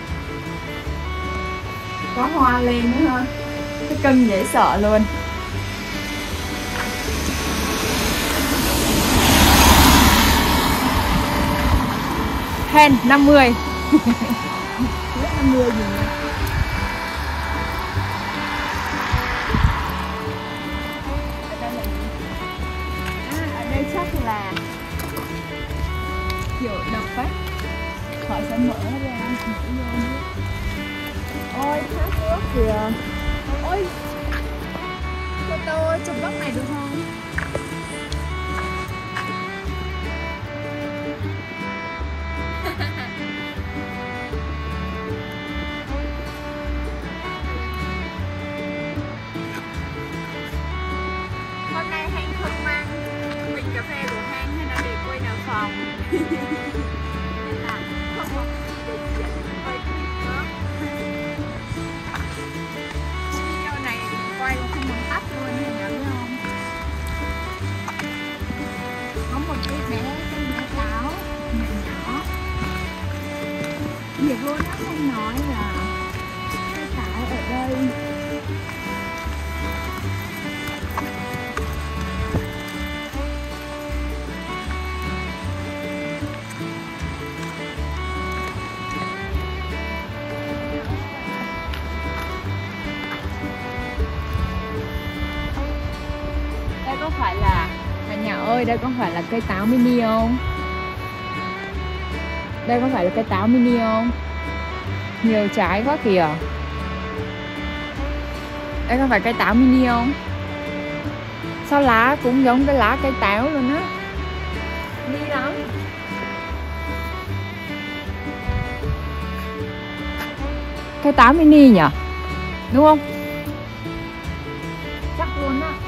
Có hoa lên nữa ha. Cái cân dễ sợ luôn. Hen năm mươi. năm mươi gì nữa. Chắc là kiểu đập ấy, họ sẽ mở ra mở vô nước. Ôi thác nước kìa. Ôi photo chụp góc này được không? Hôm nay Hanh không mang bình cà phê của Hanh nên là để quay ở phòng. Nên là không có để chuyện quay clip nữa. Video này quay không muốn tắt luôn, thì nhớ không? Có một cái bé, cái bé táo nhỏ nhỏ. Việc luôn á, Hanh nói là cái táo ở đây có phải là cả nhà ơi, đây có phải là cây táo mini không? Đây có phải là cây táo mini không? Nhiều trái quá kìa. Đây có phải cây táo mini không? Sao lá cũng giống cái lá cây táo luôn á. Đi lắm. Cây táo mini nhỉ? Đúng không? Chắc luôn á.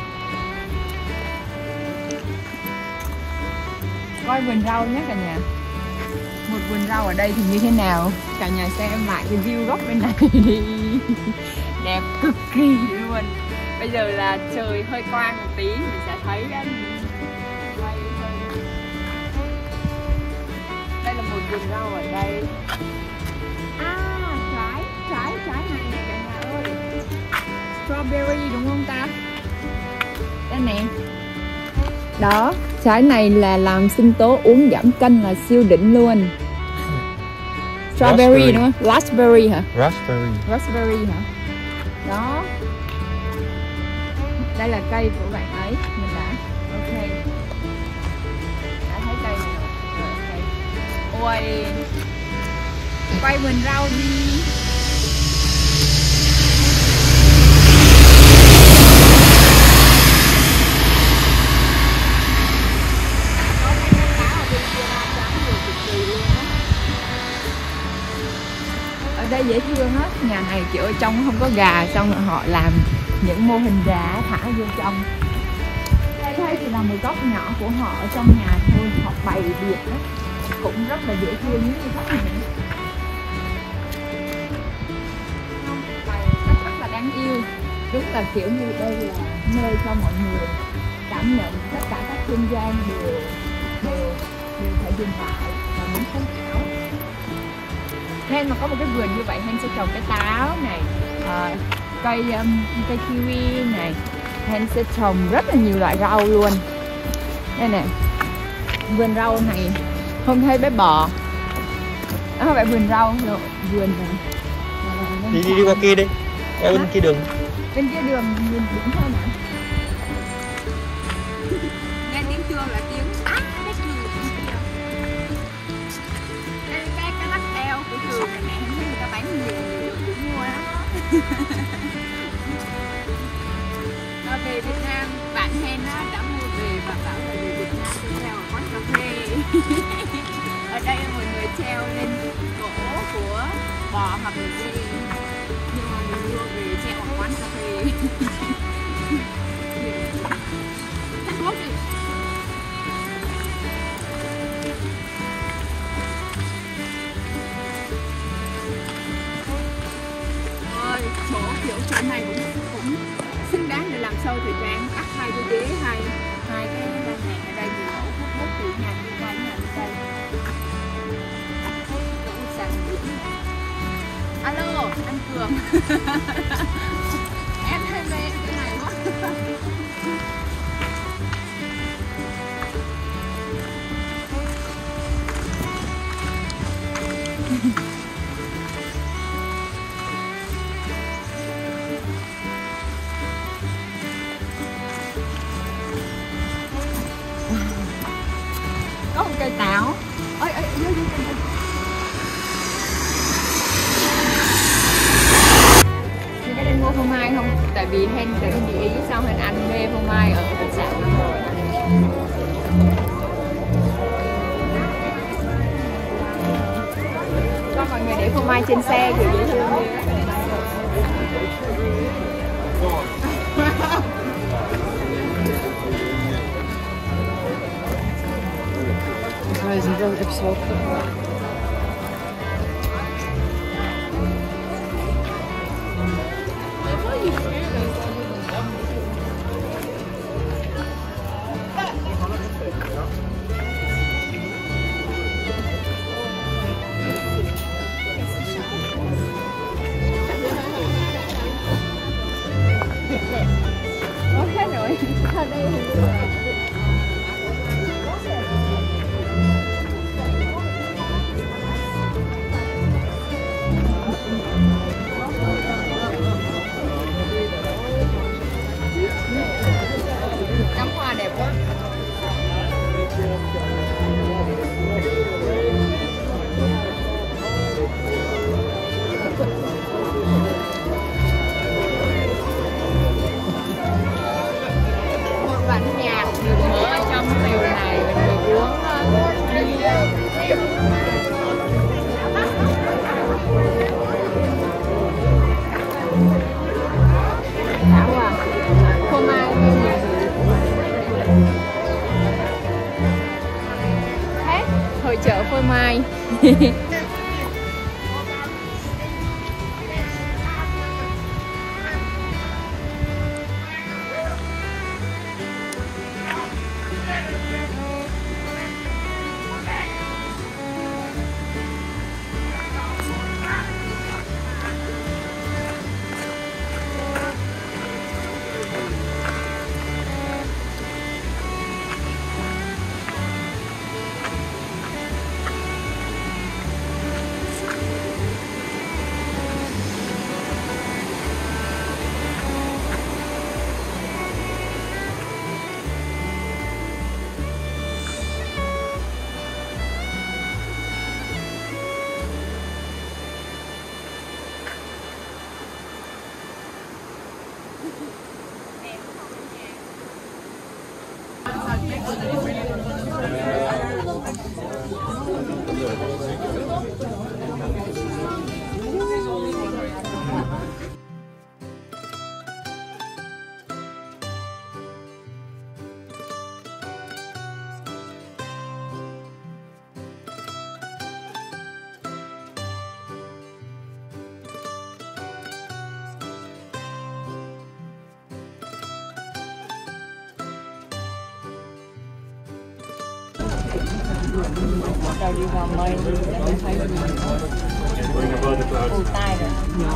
Coi vườn rau nhé cả nhà. Một vườn rau ở đây thì như thế nào? Cả nhà xem lại cái view góc bên này đi. Đẹp cực kỳ luôn. Bây giờ là trời hơi quang một tí, mình sẽ thấy um, quay hơi. Đây là một vườn rau ở đây. À, trái, trái, trái này này cả nhà ơi. Strawberry đúng không ta? Đây nè. Đó, trái này là làm sinh tố uống giảm cân là siêu đỉnh luôn. Strawberry Raspberry. đúng không? Raspberry hả? Raspberry. Raspberry hả? Đó. Đây là cây của bạn ấy, mình đã ok. Đã thấy cây này rồi. Rồi, ok. Ôi, quay vườn rau đi. Ở đây dễ thương á, nhà này kiểu ở trong không có gà, xong rồi họ làm những mô hình gà thả vô trong. Đây thấy thì là một góc nhỏ của họ ở trong nhà thôi, họ bày biệt đó, cũng rất là dễ thương như góc này. Không, bày rất, rất là đáng yêu, đúng là kiểu như đây là nơi cho mọi người cảm nhận tất cả các không gian đều đều đều phải dừng lại và muốn sống ảo. Hen mà có một cái vườn như vậy, Hen sẽ trồng cái táo này, à, cây um, cây kiwi này, Hen sẽ trồng rất là nhiều loại rau luôn. Đây nè, vườn rau này không thấy bé bò, đó không phải vườn rau, rồi vườn này. Đi đi đi qua kia đi, qua bên kia đường. Bên kia đường nhìn đúng hơn hả? Nghe tiếng chuông là tiếng á, cái chuông bên kia. Đây cái cái lắc đeo của trường này nè, thấy người ta bán nhiều nhiều cũng mua lắm. Và về Việt Nam, bạn Hen đã mua về và bảo là về Việt Nam đi theo quán cà phê. treo lên cổ của bò hoặc là dê, nhưng mà mình mua về treo ở quán cà phê. Thách Quốc đi. Ôi, chỗ kiểu chỗ này cũng cũng xứng đáng để làm show thời trang, cắt hai cái ghế, hai hai cái ban nhạc ở đây, nhiều mẫu hút hút từ nhà đi qua nhà đi đây. Alo, anh Cường. Em hay mê cái này quá. Có một cây táo. Ôi ôi vô vô vô. Mua phô mai không? Tại vì Hen để đi Ý xong Hen ăn mê phô mai ở khách sạn lắm rồi. Có mọi người để phô mai trên xe kiểu dễ thương đi. Wij zijn wel episode. Hết rồi. Ở đây cắm hoa đẹp quá. Một bản nhạc được mở ở trong lều này, mình được uống đi. Thảo à, phô mai hết hội chợ phô mai. Bắt đầu đi vào mây để mình thấy gì ù tai rồi.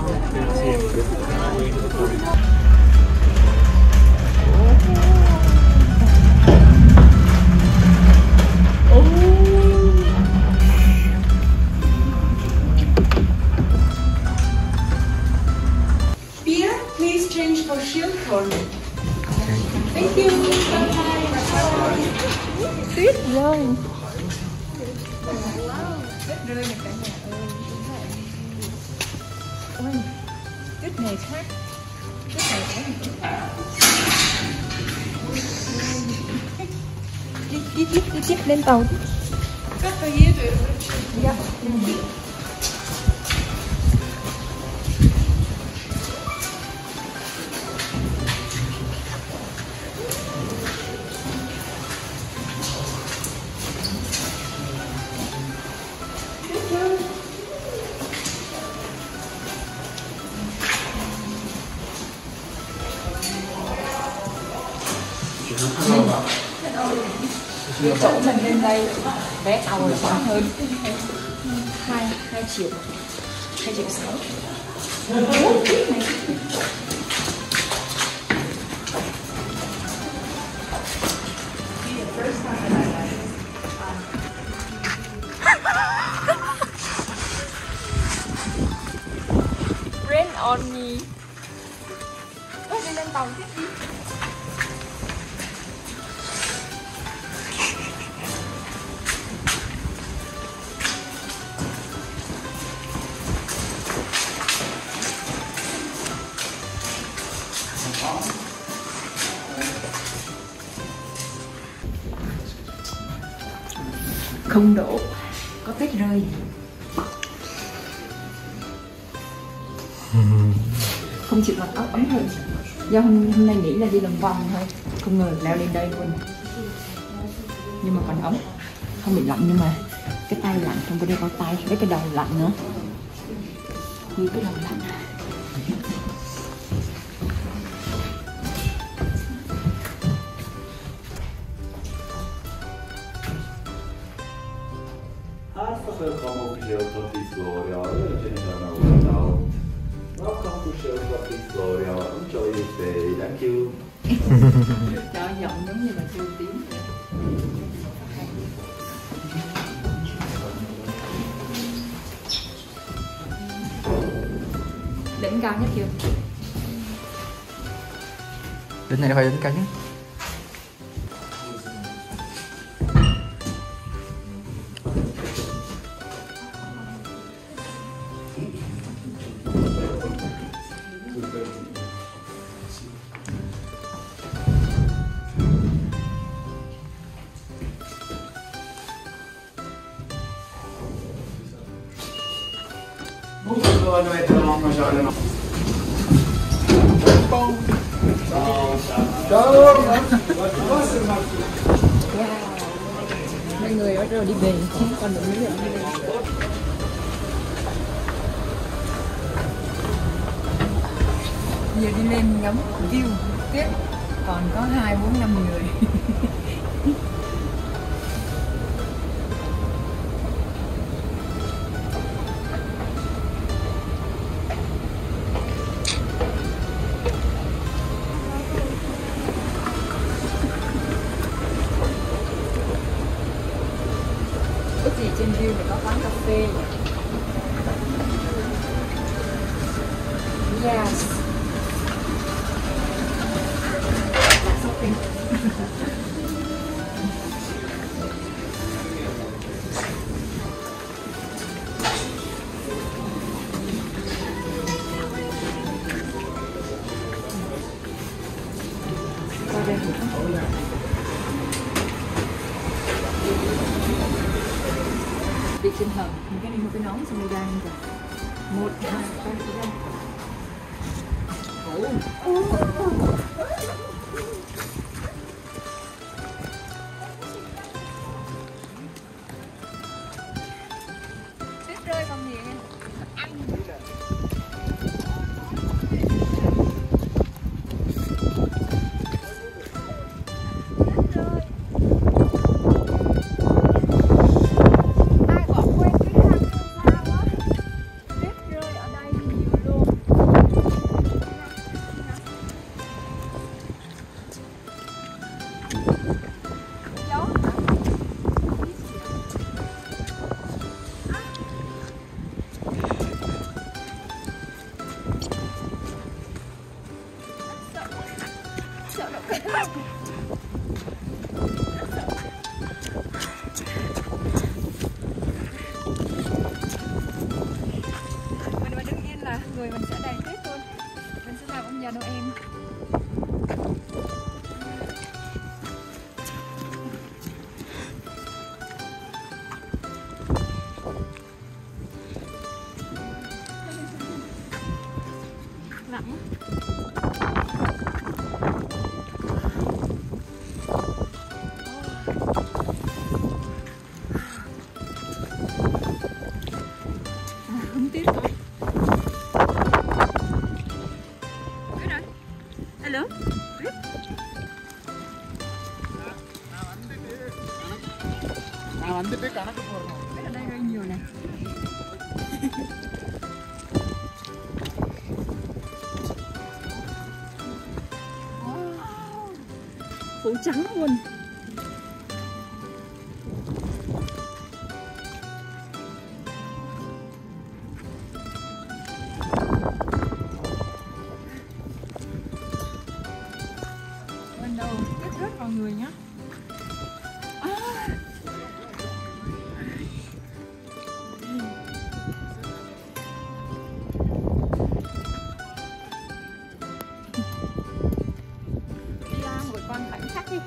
Beer, please change for shield corn. Thank you. Tuyết rơi. Tuyết rơi này cả nhà ơi. Ôi, tuyết này khác. Tuyết này khác. Đi, đi, đi, đi tiếp lên tàu. Got the year, Richard. Yeah. Chỗ mình lên đây vé tàu là khoảng hơn hai hai triệu hai triệu sáu. Rain on me. Ôi, đi lên tàu tiếp đi. Không đổ, có tuyết rơi. Không chịu mặc áo ấm hơn. Do hôm, hôm nay nghĩ là đi lòng vòng thôi, không ngờ leo lên đây luôn. Nhưng mà còn ấm, không bị lạnh, nhưng mà cái tay lạnh, không có đeo bao tay, với cái đầu lạnh nữa. Như cái đầu lạnh. Welcome to Shilpa Floria, General. Welcome to Shilpa Floria. Enjoy your stay. Thank you. Đó, giọng giống như là kêu tiếng. Đỉnh cao nhất chưa? Đỉnh này phải đỉnh cao nhất. Mấy người bắt đầu đi về, còn được mấy người đi về. Giờ đi lên ngắm view tiếp, còn có hai bốn năm người. Ước gì trên view này có quán cà phê. Yes. Lại shopping. Qua đây thì có hội rồi. Đi trên hầm, mình cái đi một cái nón xong đi ra rồi. Một, hai, ba, đi ra. Tuyết rơi còn nhiều nha. Người mình sẽ đầy tuyết luôn. Mình sẽ làm ông già Noel. nặng. Hứng tiếp thôi. Biết rồi. Hello. நான் வந்துட்டு கணக்கு போடுறோம். Ở đây rất nhiều này. Phủ trắng luôn. Bên đầu tuyết rớt vào người nhá. Con khoảnh khắc đi.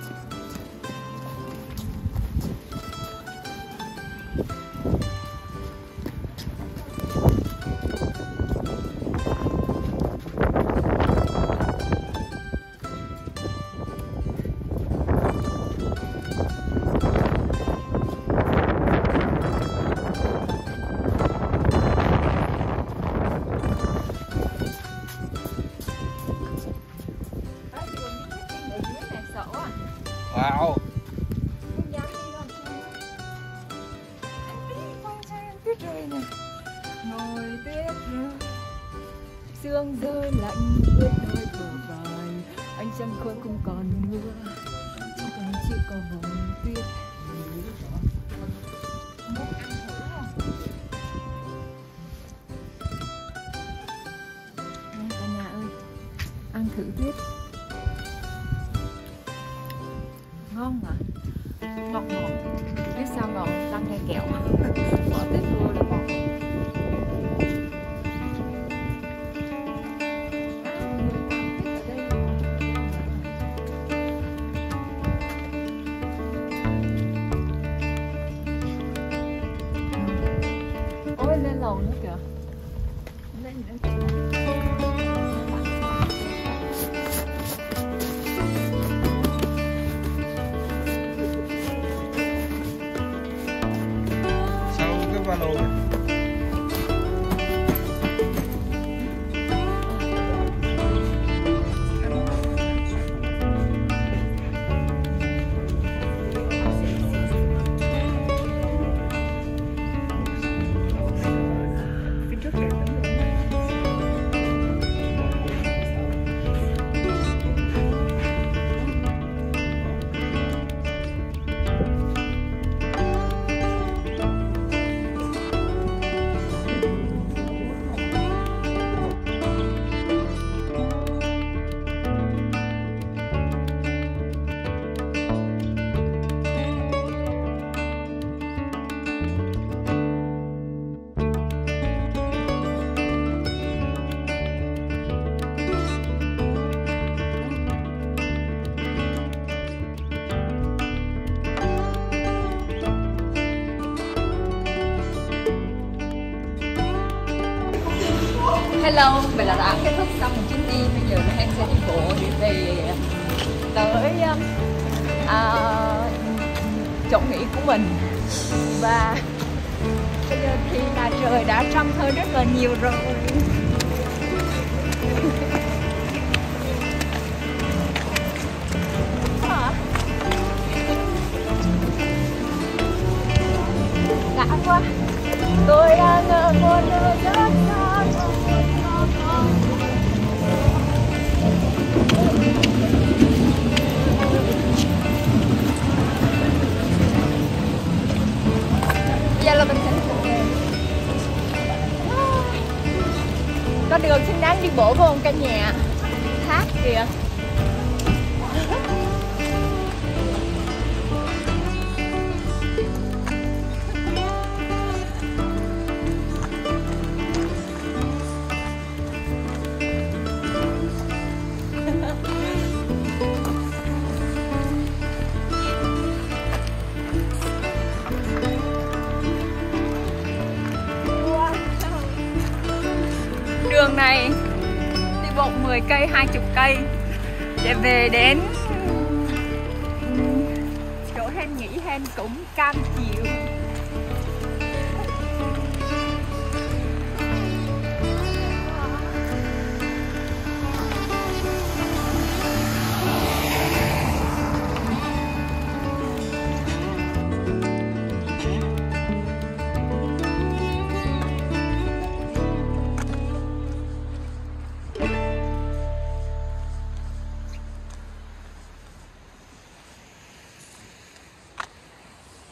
Wow. Tuyết rơi này, ngồi tuyết rơi, sương rơi lạnh ướt đôi bờ vai, anh trăng khơi không còn mưa, chỉ còn chỉ có vòng tuyết. Cả nhà ơi, ăn thử tuyết. Ngon mà, ngọt ngọt, biết sao ngọt, răng hay kẹo, bỏ tuyết vô là ngọt. Ôi lên lầu nữa kìa, lên nữa. Ba lô này. Hello, vậy là đã kết thúc xong một chuyến đi. Bây giờ là Hân sẽ đi bộ đi về tới uh, chỗ nghỉ của mình. Và bây giờ thì là trời đã trong hơn rất là nhiều rồi. Đã quá. Tôi đang ở một nơi rất xa. Giờ là mình sẽ đi về. Có đường xứng đáng đi bộ vô cả nhà. Thác kìa. Đường này đi bộ mười cây, hai mươi cây để về đến chỗ Hen nghỉ. Hen cũng cam chịu.